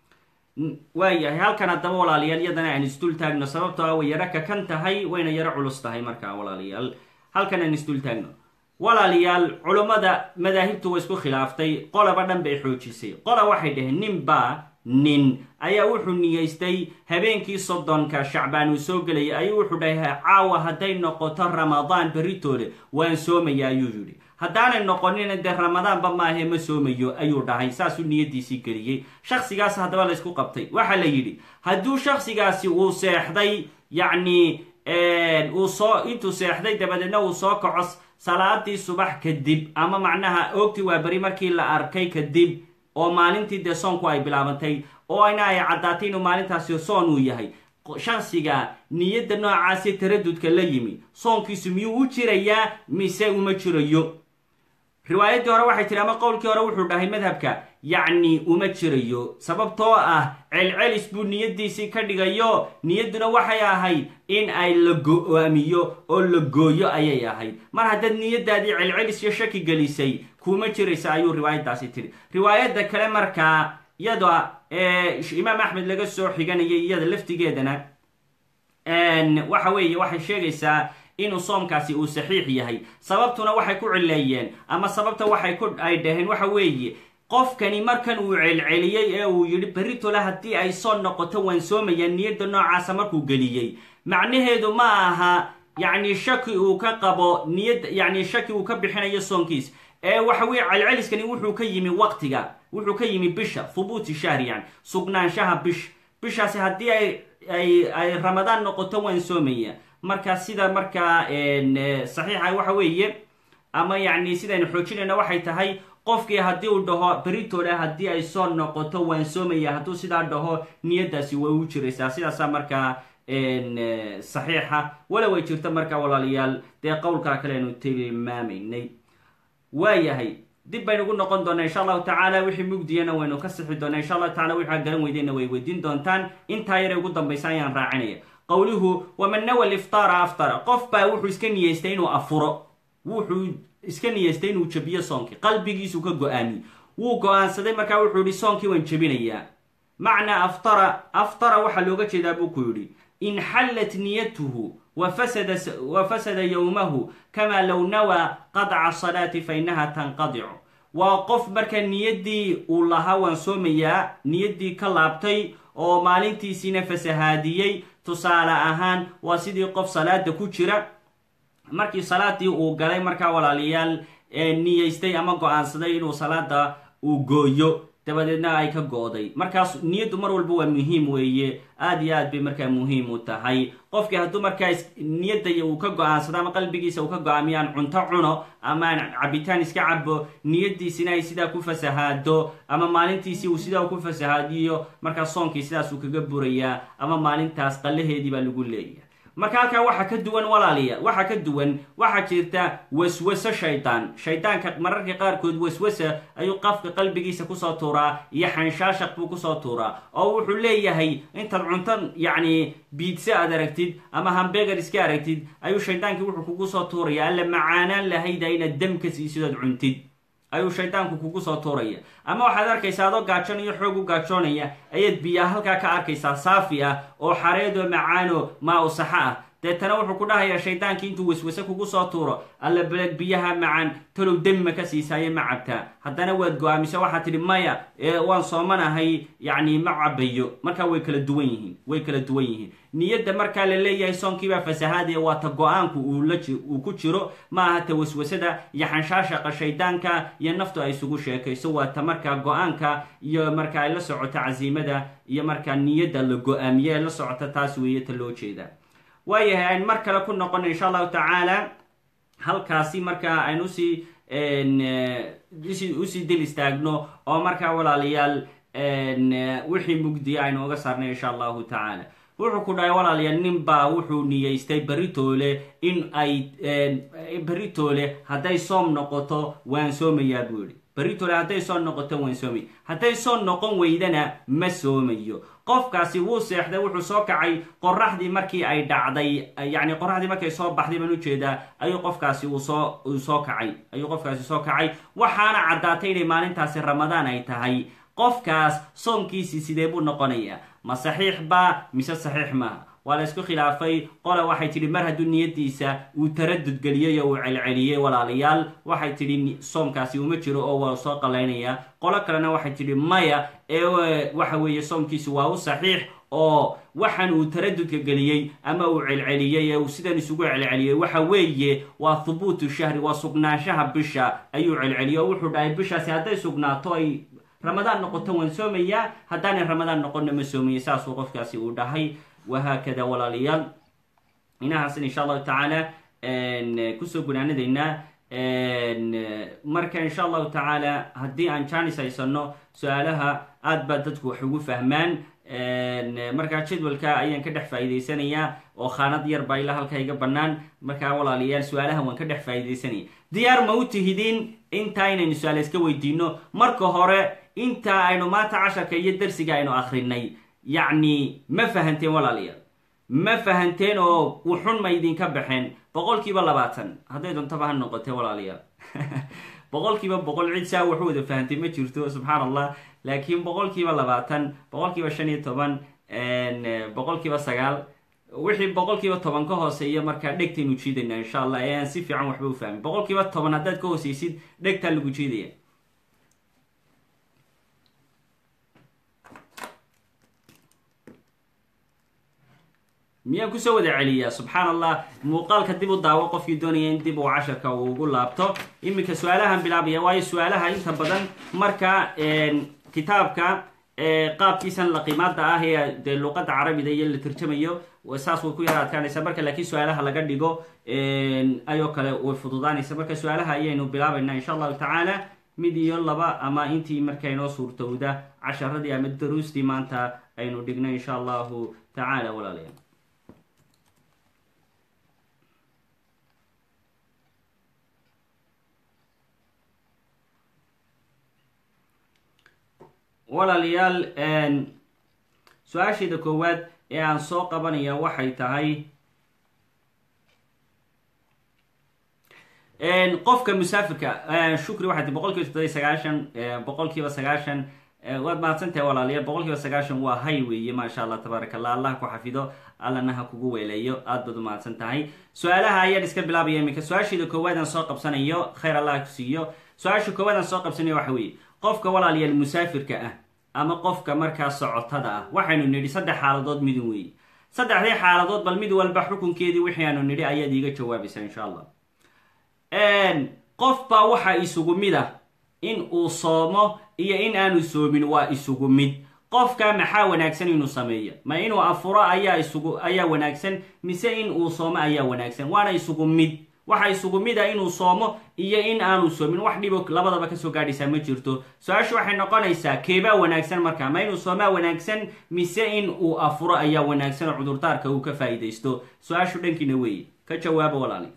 waayahay halkan haddaba walaalayaal iyadana aan isdul taagno, sababtoo ah way yaro kakan tahay wayna yaro culus tahay. markaa walaalayaal halkan aan isdul taagno. walaalayaal culummada madaahibtu way isku khilaaftay, qolaba dhan bay xoojisay. qola waxay dhaheen nin baa nin ayaa wuxuu niyeystay habeenkii soddonka shacbaan uu soo gelayay ayuu wuxuu dhahay caawa hadday noqoto ramadaan beritoole waan soomaya ayuu yidhi. haddaanay noqonina dee ramadaanba maahe ma soomayo ayuu dhahay. saasuu niyaddiisii geliyey. shaksigaas haddaba la ysku qabtay. waxaa la yidhi hadduu shaksigaasi uu seexday yacni uu soo intuu seexday dabadeedna uu soo kaco salaadii subax kadib ama macnaha oogtii waa beri markii la arkay kadib oo maalintii dee soonku ay bilaabantay oo ayna ay caddaatay inuu maalintaasi soon uu yahay, shaksiga niyadda noocaasi taradudka la yimi soonkiisu miyuu u jirayaa mise uma jirayo? riwaayaddii hore waxay tiri ama qowlkii hore wuxuu dhahay madhabka yacni uma jirayo, sababtoo ah celcelis buu niyaddiisii ka dhigayo. niyadduna waxay ahayd in ay la go-aamiyo oo la gooyo ayay ahayd. mar haddaad niyaddaadii celcelis iyo shaki gelisay kuma jiraysa ayuu riwaayaddaasi tiri. riwaayadda kale markaa iyada imaam axmed laga soo xiganayay iyada laftigeedana waxa weeye waxay sheegaysaa inuu soomkaasi uu saxiix yahay. sababtuna waxay ku cileeyeen ama sababta waxay ku ay dhaheen waxa weeye qofkani markan uu celceliyey ee uu yidhi beritoole haddii ay soo noqoto waan soomayaa niyadda noocaasa markuu geliyey, macnaheedu ma aha yacni shaki uu ka qabo niyad yacni shaki uu ka bixinayo soonkiis, ee waxa weye celceliskani wuxuu ka yimi waqtiga, wuxuu ka yimi bisha, thubuuti shahri yani sugnaanshaha bisha. bishaasi haddii ay ay ay ramadaan noqoto waan soomaya. marka sida markaa saxiixa waxa weeye ama yacni sidaynu xoojinayna waxay tahay qofkii haddii uu dhaho beritoole haddii ay soo noqoto waan soomaya, hadduu sidaa dhaho niyadaasi way u jiraysaa. sidaasa markaa saxiixa wala way jirta markaa walaalayaal dee qowlkaa kale aynu tilmaamaynay. waayahay dib baynu ugu noqon doonaa insha allahu tacaala, wixii mugdiyana waynu ka sixi doonaa insha allahu tacala, wixaa garan weydeenna way weydiin doontaan. intaa yare ugu dambaysa ayaan raacinaya qowluhu waman nawa liftaara aftara. qof baa wuxuu iska niyeystay inuu afuro, wuxuu iska niyeystay inuu jabiyo soonkii, qalbigiisu ka go-aami, wuu go-aansaday markaa wuxuu yihi soonkii waan jabinayaa. macnaa aftara aftara waxaa looga jeedaa buu ku yidhi inxallat niyatuhu wafasada wafasada yowmahu kamaa low nawaa qadca salaati fa inaha tanqadicu. waa qof marka niyaddii uu lahaa waan soomayaa niyaddii ka laabtay oo maalintiisiina fasahaadiyey. tusaale ahaan waa sidii qof salaada ku jira, markii salaadii uu galay markaa walaalayaal niyeystay ama go-aansaday inuu salaada uu gooyo, dabadeedna ay ka go-day. markaas niyaddu mar walba waa muhiim weeye, aada iyo aad bay markaa muhiim u tahay. qofkii hadduu markaa niyadda uu ka go-aansado ama qalbigiisa uu ka go-aamiyo aan cunto cuno ama aan cabitaan iska cabo, niyaddiisina ay sidaa ku fasahaado ama maalintiisii uu sidaa ku fasahaadiyo, markaa soonkii sidaas uu kaga burayaa ama maalintaas qallaheedii baa lagu leeyahay. marka halkaa waxaa ka duwan walaaliya waxaa ka duwan waxaa jirta waswaso shaydaan. shaydaanka mararka qaarkood waswasa ayuu qofka qalbigiisa kusoo tuuraa iyo xanshaashaq buu kusoo tuuraa, oo wuxuu leeyahay intaad cunto yacni biidsa aad aragtid ama hambegar iska aragtid ayuu shaydaankii wuxuu kugu soo tuuraya alla macaanaan lahayda inaad damka siisidood cuntid ayuu shaydaanku kugu soo tuuraya. ama waxaad arkaysaa adoo gaajoon iyo xoog u gaajoonaya ayaad biyaa halkaa ka arkaysaa saafi ah oo xareedoo macaano maa u saxa ah. deetana wuxuu ku dhahayaa shaydaankii intuu waswase kugu soo tuuro alla beleg biyaha macaan talow demma ka siisaayo ma cabtaa, haddana waad go-aamisa waxaad tidhi maya waan soomanahay yacni ma cabayo. markaa way kala duwan yihiin way kala duwan yihiin niyadda markaa la leeyahay soonkiibaa fasahaadaya waa ta go-aanku uu ku jiro, ma aha ta waswasada iyo xanshaashaqa shaydaanka iyo naftu ay isugu sheekayso. waa ta markaa go-aanka iyo markaa ay la socota casiimada iyo markaa niyadda la go-aamiye ee la socota, taas weeye ta loo jeeda. waayahay aynu mar kale ku noqono insha allahu tacaala halkaasi markaa aynu usii usii dil istaagno oo markaa walaalayaal wixii mugdiya aynu oga saarnay insha allahu tacaala. wuxuu ku dhahay walaalayaal nin baa wuxuu niyeystay beritoole in ay beritoole hadday soom noqoto waan soomayaa buu yihi. beritoole hadday soo noqoto waan soomaya, hadday soo noqon weydana ma soomayo. qofkaasi wuu seexday, wuxuu soo kacay qoraxdii markii ay dhacday yacni qoraxdii markay soo baxday baan ujeedaa ayuu qofkaasi uu soo uu soo kacay ayuu qofkaasi soo kacay waxaana caddaatay inay maalintaasi ramadaan ay tahay. qofkaas soonkiisii sidee buu noqonayaa? ma saxiix baa mise saxiix maaha? waa la isku khilaafay. qola waxay tidhi mar hadduu niyaddiisa uu taradud geliyey oo uu celceliyey walaalayaal waxay tidhi soomkaasi uma jiro oo waa soo qalaynayaa. qolo kalena waxay tidhi maya ee waxa weeye soomkiisi waa u saxiix oo waxaan uu taradudka geliyey ama uu celceliyey ee uu sidan isugu celceliyey waxa weeye waa thubuutu shahri, waa sugnaanshaha bisha ayuu celceliyey oo wuxuu dhahay bishaasi hadday sugnaato ay ramadaan noqoto waan soomayaa, haddaanay ramadaan noqonna ma soomaya. saasuu qofkaasi uu dhahay. wahaakada walaalayaal inahaasn insha allahu tacaala kusoo gunaanadaynaa. marka insha allahu tacaala haddii aan janis haysano su-aalaha aad baa dadku wax ugu fahmaan. markaa jadwalka ayaan ka dhex faa'iidaysanayaa oo khaanad yar baa ilaa halka iga bannaan. markaa walaalayaal su-aalaha waan ka dhex faa'iidaysanaya. diyaar ma u tihidiin inta aynaynu su-aala iska weydiino? marka hore inta aynu maanta casharka iyo darsiga aynu akrinay yacni ma fahanteen walaalayaal? ma fahanteen oo wuxun ma idinka baxeen? boqol kiiba labaatan hadday doontaba ha noqotee walaalayaal. boqol kiiba boqol cid saa waxu wada fahantay ma jirto subxaan allah, laakiin boqol kiiba labaatan, boqol kiiba shan iyo toban, boqol kiiba sagaal wixii boqolkiiba toban ka hooseeya markaa dhegtaynu jiidaynaa insha allah ee aan si fiican waxba u fahmin. boqolkiiba toban haddaad ka hooseysid dhegtaa lagu jiidaya. miyaan kusoo wada celiyaa? subxaan allah. muuqaalka dib u daawo qofkii doonaya in dib uu casharka uu ugu laabto. iminka su-aalahan bilaabaya, waayo su-aalaha inta badan marka kitaabka qaabkiisan laqimaada ah ee dee luqada carabida iyo la turjamayo saas way ku yara adkaanaysa marka, laakiin su-aalaha laga dhigo ayoo kale way fududaanaysa. marka su-aalaha ayaynu bilaabaynaa insha allahu tacaala, mid iyo laba ama intii marka inoo suurtowda casharadii ama daruustii maanta aynu dhigno insha allahu tacaala walaalayaal. walaalayaal su-aasheeda koowaad ee aan soo qabanaya waxay tahay qofka musaafirka. shukri waxay tii boqol kiiba toddoba iyo sagaashan boqol kiiba sagaashan waad mahadsantahay walaalayaal. boqol kiiba sagaashan waa hay weeye, maasha allah tabaaraka allah. allah ku xafido, allana ha kugu weeleeyo. aad baad u mahadsan tahay. su-aalaha ayaan iska bilaabaya iminka. su-aasheeda koowaad aan soo qabsanayo, khayr allah ku siiyo. su-aasha koowaad aan soo qabsanayo waxa weeye qofka walaalayaal musaafirka ah ama qofka markaa socotada ah, waxaynu nidhi saddex xaaladood midun weeye. saddexdii xaaladood bal mid walba xukunkeedii wixii aanu nidhi ayaad iiga jawaabaysaa insha allah. qof baa waxaa isugu mid ah in uu soomo iyo in aanu soomin, waa isugu mid. qofka maxaa wanaagsan inuu sameeyo? ma inuu afuro ayaa isugu ayaa wanaagsan, mise in uu soomo ayaa wanaagsan? waana isugu mid. waxa isugu mid ah inuu soomo iyo in aanu soomin, wax dhibo labadaba kasoo gaadhaysaa ma jirto. su-aashu waxay noqonaysaa keebaa wanaagsan marka? ma inuu soomaa wanaagsan mise in uu afuro ayaa wanaagsan oo cudurdaarka uu ka faa'iidaysto? su-aashu dhankiina weeye, ka jawaabo walaali.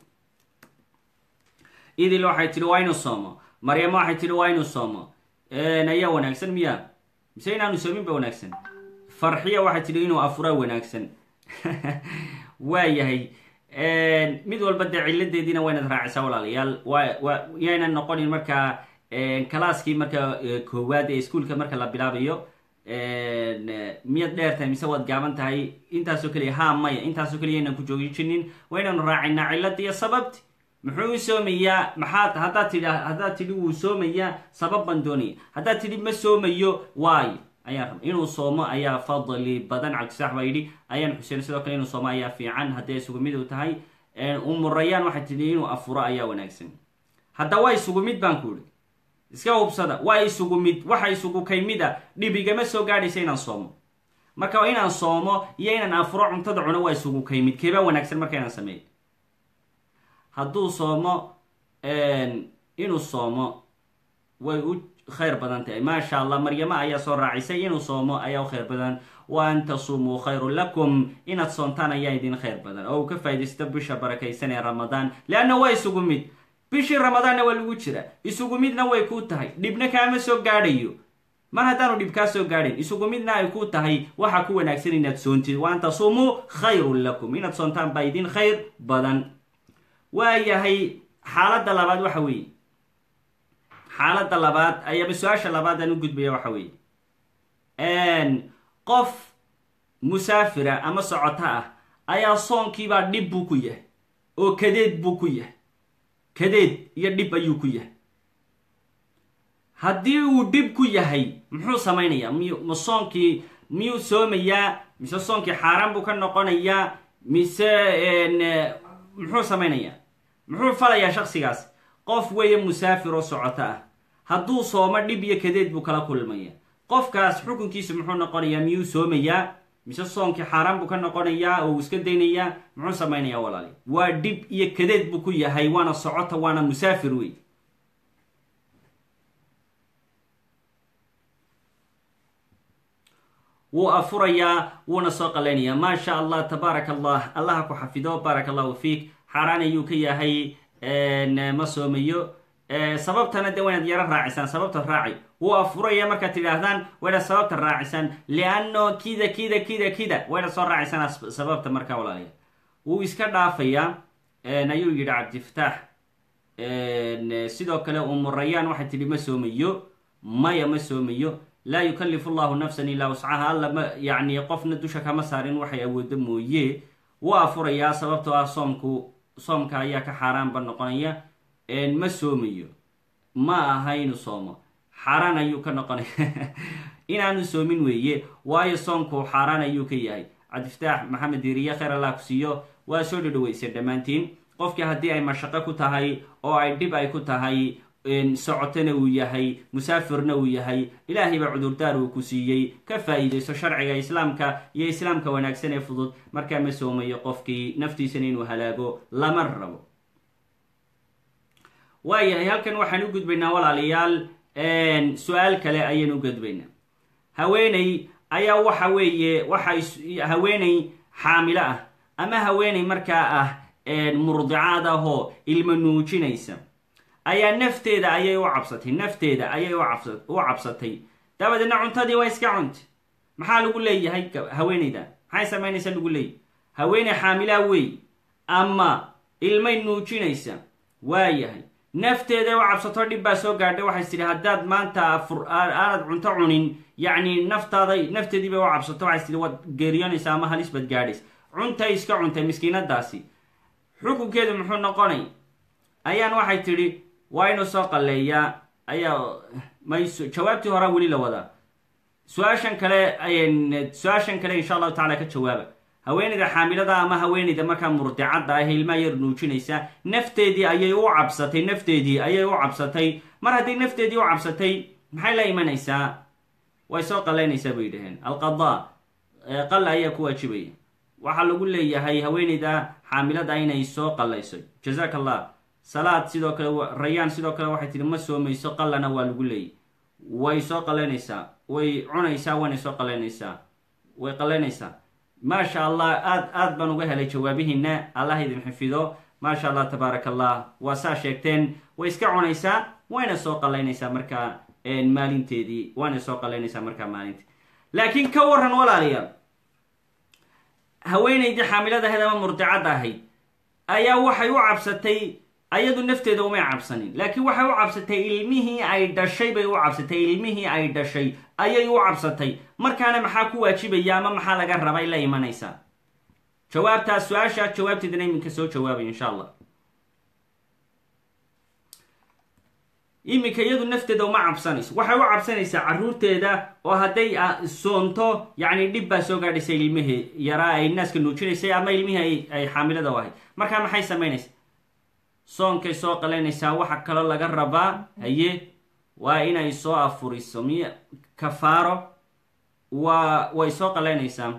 idil waxay tihi waa inuu soomo. maryamo waxay tihi waa inuu soomo ayaa wanaagsan miya, mise inaanu soomin ba wanaagsan? farxiya waxay tihi inuu afuraa wanaagsan. waayahay, mid walba dee ciladeediina waa inaad raacisaa walaalayaal. wa yaynan noqonin markaa kalaaskii marka koowaad ee iskuolka marka la bilaabayo miyaad dheer tahay mise waad gaaban tahay, intaasoo keliya ha maya, intaasoo keliya yaynan ku joogi jirnin. waa inaynu raacinaa cilada iyo sababti. muxuu u soomayaa? maxaad haddaad tidhi haddaad tidhi wuu soomayaa, sabab baan doonaya. haddaad tidhi ma soomayo, waayo ayaan raba. inuu soomo ayaa fadli badan. cabdisaax baa yidhi ayaan xuseen sidoo kale inuu soomo ayaa fiican haddii isugu mid u tahay. umurayaan waxay tidhi inuu afuro ayaa wanaagsan. hadda waa isugu mid baan ku idhi, iska hubsada. waa isugu mid, waxa isugu kay mid a dhibigama soo gaadhaysa inaan soomo. marka inaan soomo iyo inaan afuro cuntada cuno waa isugu kay mid. keebaa wanaagsan marka inaan sameeyo? hadduu soomo inuu soomo way u khayr badan tahay. maasha allah. maryamo ayaa soo raacisay inuu soomo ayaa u khayr badan. wa an tasumuu khayrun lakum, inaad soontaan ayaa idin khayr badan oo uu ka faaidaysto bisha barakaysan ee ramadaan. leanna waa isugu mid. bishii ramadaanna waa lagu jira, isugu midna way ku tahay, dhibna kaama soo gaadhayo. mar haddaanu dhib kaa soo gaadhayn, isugu midna ay ku tahay, waxaa ku wanaagsan inaad soontid. wa an tasumuu khayrun lakum, inaad soontaan baa idin khayr badan. waayahay, xaaladda labaad waxa weeye xaaladda labaad ayaaba su-aasha labaad aan u gudbaya waxa weeye qof musaafira ama socoto ah ayaa soonkiibaa dhib buu ku yahay oo kadeed buu ku yahay. kadeed iyo dhib ayuu ku yahay. haddii uu dhib ku yahay muxuu samaynayaa? miy ma soonkii miyuu soomayaa, mise soonkii xaaraan buu ka noqonayaa, mise muxuu samaynayaa? muxuu falayaa shaksigaas? qof weeye musaafir oo socoto ah, hadduu soomo dhib iyo kadeed buu kala kulmaya. qofkaas xukunkiisu muxuu noqonayaa? miyuu soomayaa mise soonkii xaaraan buu ka noqonayaa oo uu iska daynayaa? muxuu samaynayaa walaali? waa dhib iyo kadeed buu ku yahay, waana socota, waana musaafir wey. wuu afurayaa, wuuna soo qalaynayaa. maasha allah tabaaraka allah. allaha ku xafido, baaraka allahu fiik. xaaraan ayuu ka yahay, ma soomayo. sababtana de waynaad yaro raacisaan. sababta raaci. wuu afuraya markaad tidhaahdaan waynaad sababta raacisaan. lianno kida kida kida kida waynaad soo raacisaan sababta markaa walaalayaal. wuu iska dhaafayaa ayuu yidhi cabdifataax. sidoo kale umurayaan waxay tidhi ma soomayo. maya ma soomayo. laa yukalifu llahu nafsan ilaa wascaha. alla ma yani qofna dusha kama saarin waxay awoodo mooye. wuu afurayaa sababtoo ah soomku soomka ayaa ka xaaraanba noqonaya ma soomayo ma aha inuu soomo xaaraan ayuu ka noqonaya inaanu soomin weeye waayo soomku xaaraan ayuu ka yahay. cabdifataax maxamed diiriye khayr allah ku siiyo waa soo dhadhaweysay dhammaantiin. qofkii haddii ay mashaqo ku tahay oo ay dhib ay ku tahay socotona uu yahay musaafirna uu yahay ilaahay baa cudurdaar uu ku siiyey ka faa'iidayso sharciga islaamka iyo islaamka wanaagsan ee fudud markaa ma soomayo qofkii naftiisana inuu halaago lama rabo. waayahay halkan waxaan u gudbaynaa walaalayaal su-aal kale ayaan u gudbaynaa. haweeney ayaa waxa weeye waxa haweeney xaamilo ah ama haweeney markaa ah murdicaad ahoo ilmo nuujinaysa ayaa nafteeda ayay u cabsatay nafteeda ayay u cabsatay dabadeedna cuntadii waa iska cuntay. maxaa lagu leeyahay haweeneyda maxay samaynaysa lagu leeyahay? haweeney xaamilaa wey ama ilmay nuujinaysa waayahay nafteeda u cabsato dhib baa soo gaadhay waxay tidhi haddaad maanta aanad cunto cunin yacni naftaada nafteedii bay u cabsato waxay tidhi waad geeriyoonaysa ama halis baad gaadhaysa. cuntay iska cuntay miskiinadaasi xukunkeedu muxuu noqonay? ayaan waxay tidhi waa inuu soo qalleeyaa ayaa may jawaabtii horaa weli la wadaa. su-aashan kale su-aashan kale insha allahu tacala ka jawaaba. haweeneyda xaamilada ama haweeneyda markaa murdicadda ah ilmaa yar nuujinaysa nafteedii ayay u cabsatay nafteedii ayay u cabsatay. mar haddii nafteedii u cabsatay maxay la imanaysaa? way soo qallaynaysaa bay yidhaheen. alqadaa qalla ayaa ku waajibaya. waxaa lagu leeyahay haweeneyda xaamilada inay soo qallayso. jazaaka allah. salaad sidoo kale rayaan sidoo kale waxay tihi ma soomayso qallana waa lagu leeyay. way soo qallaynaysaa way cunaysaa wayna soo qallaynaysaa way qallaynaysaa. maasha allah aad aad baan uga helay jawaabihiina allah idin xifido maasha allah tabaaraka allah. waa saa sheegteen way iska cunaysaa wayna soo qallaynaysaa markaa maalinteedii wayna soo qallaynaysaa markaa maalintii. laakiin ka waran walaalayaal haweeneydii xaamilada ahayd ama murdicadda ahayd ayaa waxay u cabsatay ayadu nafteeda umay cabsanin laakiin waxay u cabsatay ilmihii ay dhashay bay u cabsatay ilmihii ay dhashay ayay u cabsatay. markaana maxaa ku waajibaya ama maxaa laga rabay la imanaysaa? jawaabtaas su-aasha jawaabteedana iminka soo jawaabay insha allah. iminka iyadu nafteeda uma cabsanayso waxay u cabsanaysaa caruurteeda oo hadday soonto yacni dhib baa soo gaadhaysay ilmihii yaraa ay naaska nuujinaysay ama ilmihii ay xaamilada u ahayd. markaa maxay samaynaysaa? soonkay soo qalaynaysaa. waxa kaloo laga rabaa haye waa inay soo afuriso miy kafaaro waa way soo qalaynaysaa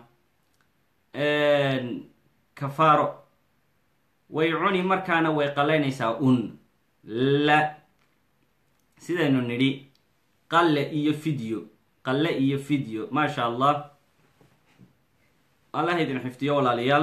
kafaaro way cuni markaana way qalaynaysaa un la sidaynu nidhi qalle iyo video qalle iyo video maasha allah allah idin xifdiyo walaalayaal.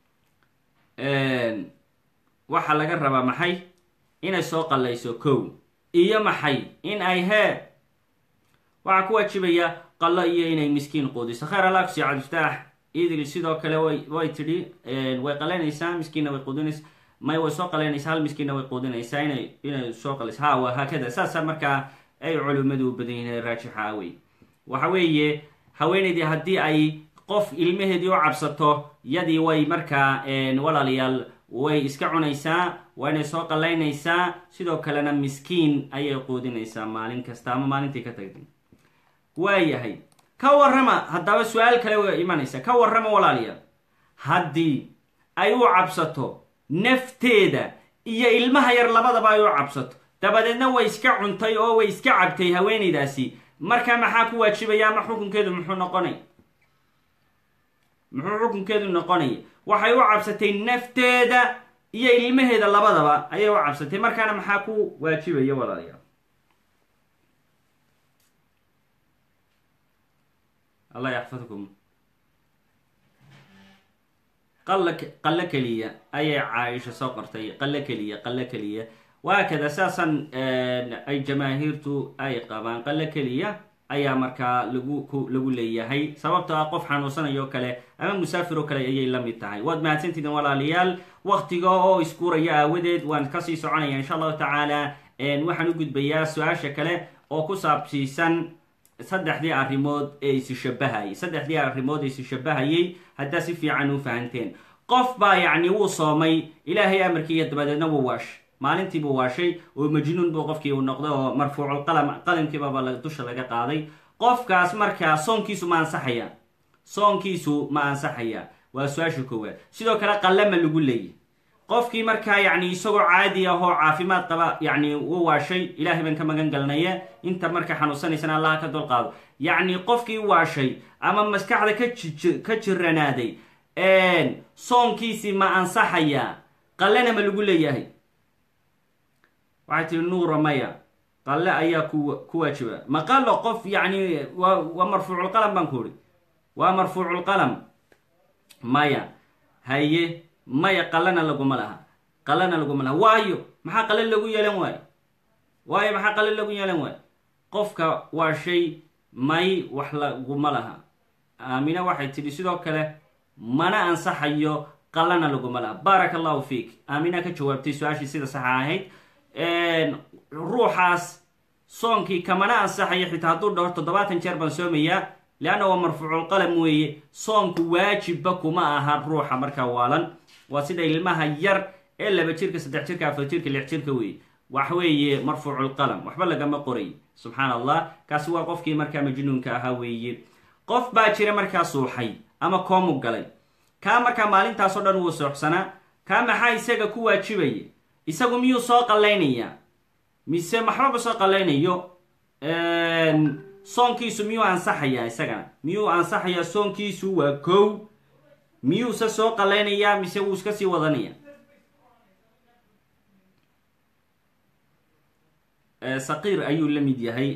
waxaa laga rabaa maxay? inay soo qallayso kow iyo maxay in ay hee waxaa ku waajibaya qallo iyo inay miskiin quudiso. khayr allah kusiiyo cabdifataax idil sidoo kale way way tidhi way qalaynaysaa miskiinna way quudinaysaa may way soo qalaynaysaa hal miskiinna way quudinaysaa inay inay soo qalayso ha waa haakada saasa markaa ay culimmadu u badan yihiin raajixa awey. waxa weeye haweeneydii haddii ay qof ilmaheedii u cabsato yadii way markaa walaalayaal way iska cunaysaa waynay soo qallaynaysaa sidoo kalena miskiin ayay quudinaysaa maalin kasta ama maalintii ka tagtay. waayahay ka warrama haddaba su-aal kale way imanaysa. ka warrama walaalayaal haddii ay u cabsato nafteeda iyo ilmaha yar labadaba ay u cabsato dabadeedna way iska cuntay oo way iska cabtay haweeneydaasi markaa maxaa ku waajibaya ama xukunkeedu muxuu noqonay? muxuu xukunkeedu noqonaya? waxay u cabsatay nafteeda iyo ilmaheeda labadaba ayay u cabsatay markaana maxaa ku waajibaya walaalayaal? allah yaxfadkum. qalla qallo keliya ayay caaisha soo qortay qallo keliya qallo keliya waakada saasan ay jamaahiirtu ay qabaan qallo keliya ayaa markaa lagu lagu leeyahay sababtoo ah qof xanuunsanayo kale ama musaafir oo kale ayay la mid tahay. waad mahadsantihiin walaalayaal. waqtiga oo iskuuraya aawadeed waan kasii soconaya insha allahu tacaala. waxaan u gudbayaa su-aasha kale oo ku saabsiisan saddexdii arrimood ee isi shabahayay saddexdii arrimood ee isi shabahayay haddaa si fiican u fahanteen. qof baa yacni wuu soomay ilaahay amarkiiyo dabadeedna wuu waashay maalintiibuu waashay oo majnuun buu qofkii uu noqday oo marfuuculqalam qalamkiibaba dusha laga qaaday qofkaas markaa soonkiisu ma ansaxaya soonkiisu ma ansaxaya waa su-aasha koowaad. sidoo kale qallama lagu leeyahy qofkii markaa yacni isagoo caadi ah oo caafimaad qaba yacni wuu waashay ilaahay baan ka magan galnaya inta marka xanuunsanaysana allaha ka dulqaado yacni qofkii waashay ama maskaxda ka ji ka jiranaaday soonkiisii ma ansaxaya qallena ma lagu leeyahay? waxay tihi nuura maya qalle ayaa ku ku waajiba. ma qallo qof yacni waa waa marfuuculqalam baan ku uri waa marfuuculqalam maya haye maya qallana laguma laha qallana laguma laha waayo maxaa qalle lagu yeelan waayo waayo maxaa qalle lagu yeelan waayo qofka waa shay may wax laguma laha. aamina waxay tidhi sidoo kale mana ansaxayo qallana laguma laha. baaraka allahu fiik. aamina ka jawaabtay su-aashii sida saxa ahayd. ruuxaas soonkii kamana ansaxayo xitaa hadduu dhaho toddobaatan jeer baan soomayaa leanna waa marfuuculqalam weeye soonku waajibba kuma aha ruuxa markaa waalan. waa sida ilmaha yar ee laba jirka saddex jirka afar jirka lix jirka weeye wax weeye marfuuculqalam waxba lagama qoray. subxaan allah. kaasi waa qofkii markaa majnuunka ahaa weeye. qof baa jira markaa suuxay ama koomu galay kaa markaa maalintaasoo dhan wuu sooxsanaa kaa maxaa isaga ku waajibaya? isagu miyuu soo qallaynayaa mise maxbaba soo qallaynayo? soonkiisu miyuu ansaxayaa? isagana miyuu ansaxayaa soonkiisu? waa kow. miyuuse soo qallaynayaa mise wuu iska sii wadanaya? saqiir ayuu la mid yahay.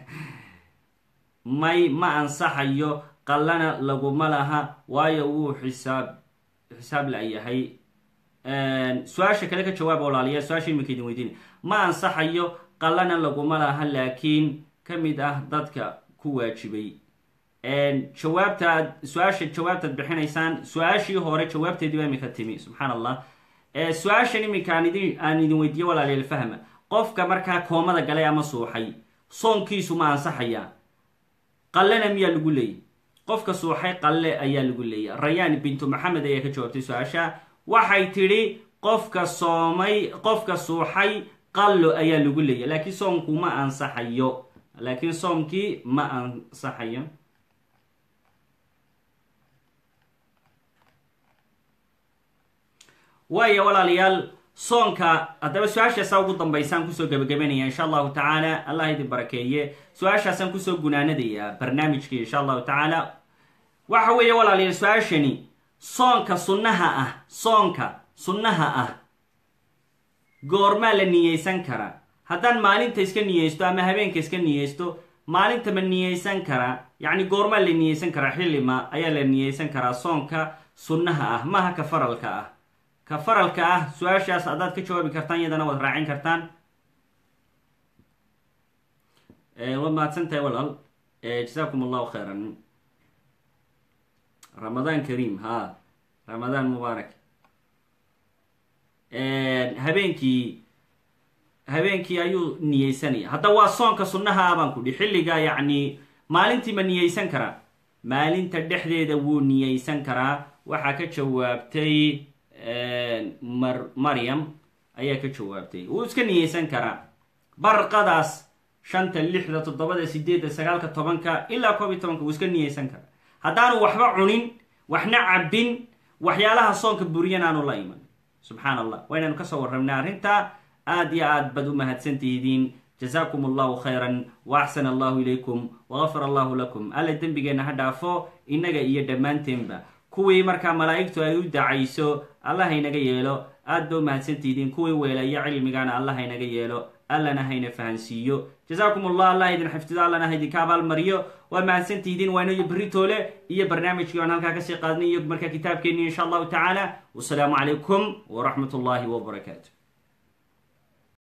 may ma ansaxayo qallana laguma laha waayo wuu xisaab xisaab la-yahay. su-aasha kale ka jawaaba walaalayaal. su-aasha iminka idin weydiinay ma ansaxayo qallana laguma laha laakiin ka mid ah dadka ku waajibay. jawaabtaad su-aasha jawaabtaad bixinaysaan su-aashii hore jawaabteedii baa iminka timi. subxaan allah. su-aashan iminka aan idin aan idin weydiiye walaalayaal fahma. qofka markaa koomada galay ama suuxay soonkiisu ma ansaxaya? qallena miyaa lagu leeyay? qofka suuxay qalle ayaa lagu leeyay. rayaan bintu maxamed ayaa ka jawaabtay su-aasha. waxay tidhi qofka soomay qofka suuxay qallo ayaa lagu leeyay laakiin soomku ma ansaxayo laakiin soomkii ma ansaxayo. waayo walaalayaal soonka haddaba su-aashaasaa ugu dambaysaan kusoo gabagabanaya insha allahu tacaala. allah idin barakeeye. su-aashaasaan kusoo gunaanadaya barnaamijkii insha allahu tacaala. waxa weeye walaalayaal su-aashani soonka sunnaha ah soonka sunnaha ah goormaa la niyeysan karaa? haddaan maalinta iska niyeysto ama habeenka iska niyeysto maalinta ma niyeysan karaa? yacni goormaa la niyeysan karaa? xillima ayaa la niyeysan karaa soonka sunnaha ah maaha ka faralka ah. ka faralka ah su-aashaas haddaad ka jawaabi kartaan iyadana waad raacin kartaan. waad mahadsan tahay walaal. jasaakum allahu khayran. ramadaan kariim. ha ramadaan mubaarak. habeenkii habeenkii ayuu niyeysanaya. hadda waa soonka sunnaha ah baan ku dhi xilliga yacni maalintii ma niyeysan karaa? maalinta dhexdeeda wuu niyeysan karaa. waxaa ka jawaabtay mar maryam ayaa ka jawaabtay wuu iska niyeysan karaa. barqadaas shanta lixda toddobada sideedda sagaalka tobanka ilaa koob iyo tobanka wuu iska niyeysan karaa. haddaanu waxba cunin waxna cabbin waxyaalaha soonka buriyan aanu la iman. subxaan allah. waynaynu kasoo warramnay arrinta. aad iyo aad baad u mahadsantihidiin. jasaakum allahu khayran wa axsan allahu ilaykum wagafar allahu lakum. alla dembigeenna ha dhaafo innaga iyo dhammaanteenba. kuwii markaa malaa'igtu ay u dacayso allah haynaga yeelo. aad ba u mahadsantihidiin. kuwii weelaya cilmigana allah haynaga yeelo. allana hayna fahansiiyo. jasaakum allah. allah idin xifdido. allana ha idinka abaalmariyo. waa mahadsantihidiin. waa inayo berri toole iyo barnaamijkii aan halkaa kasii qaadnay iyo markaa kitaabkeenni insha allahu tacaala. wasalaamu calaykum waraxmat ullahi wabarakaatu.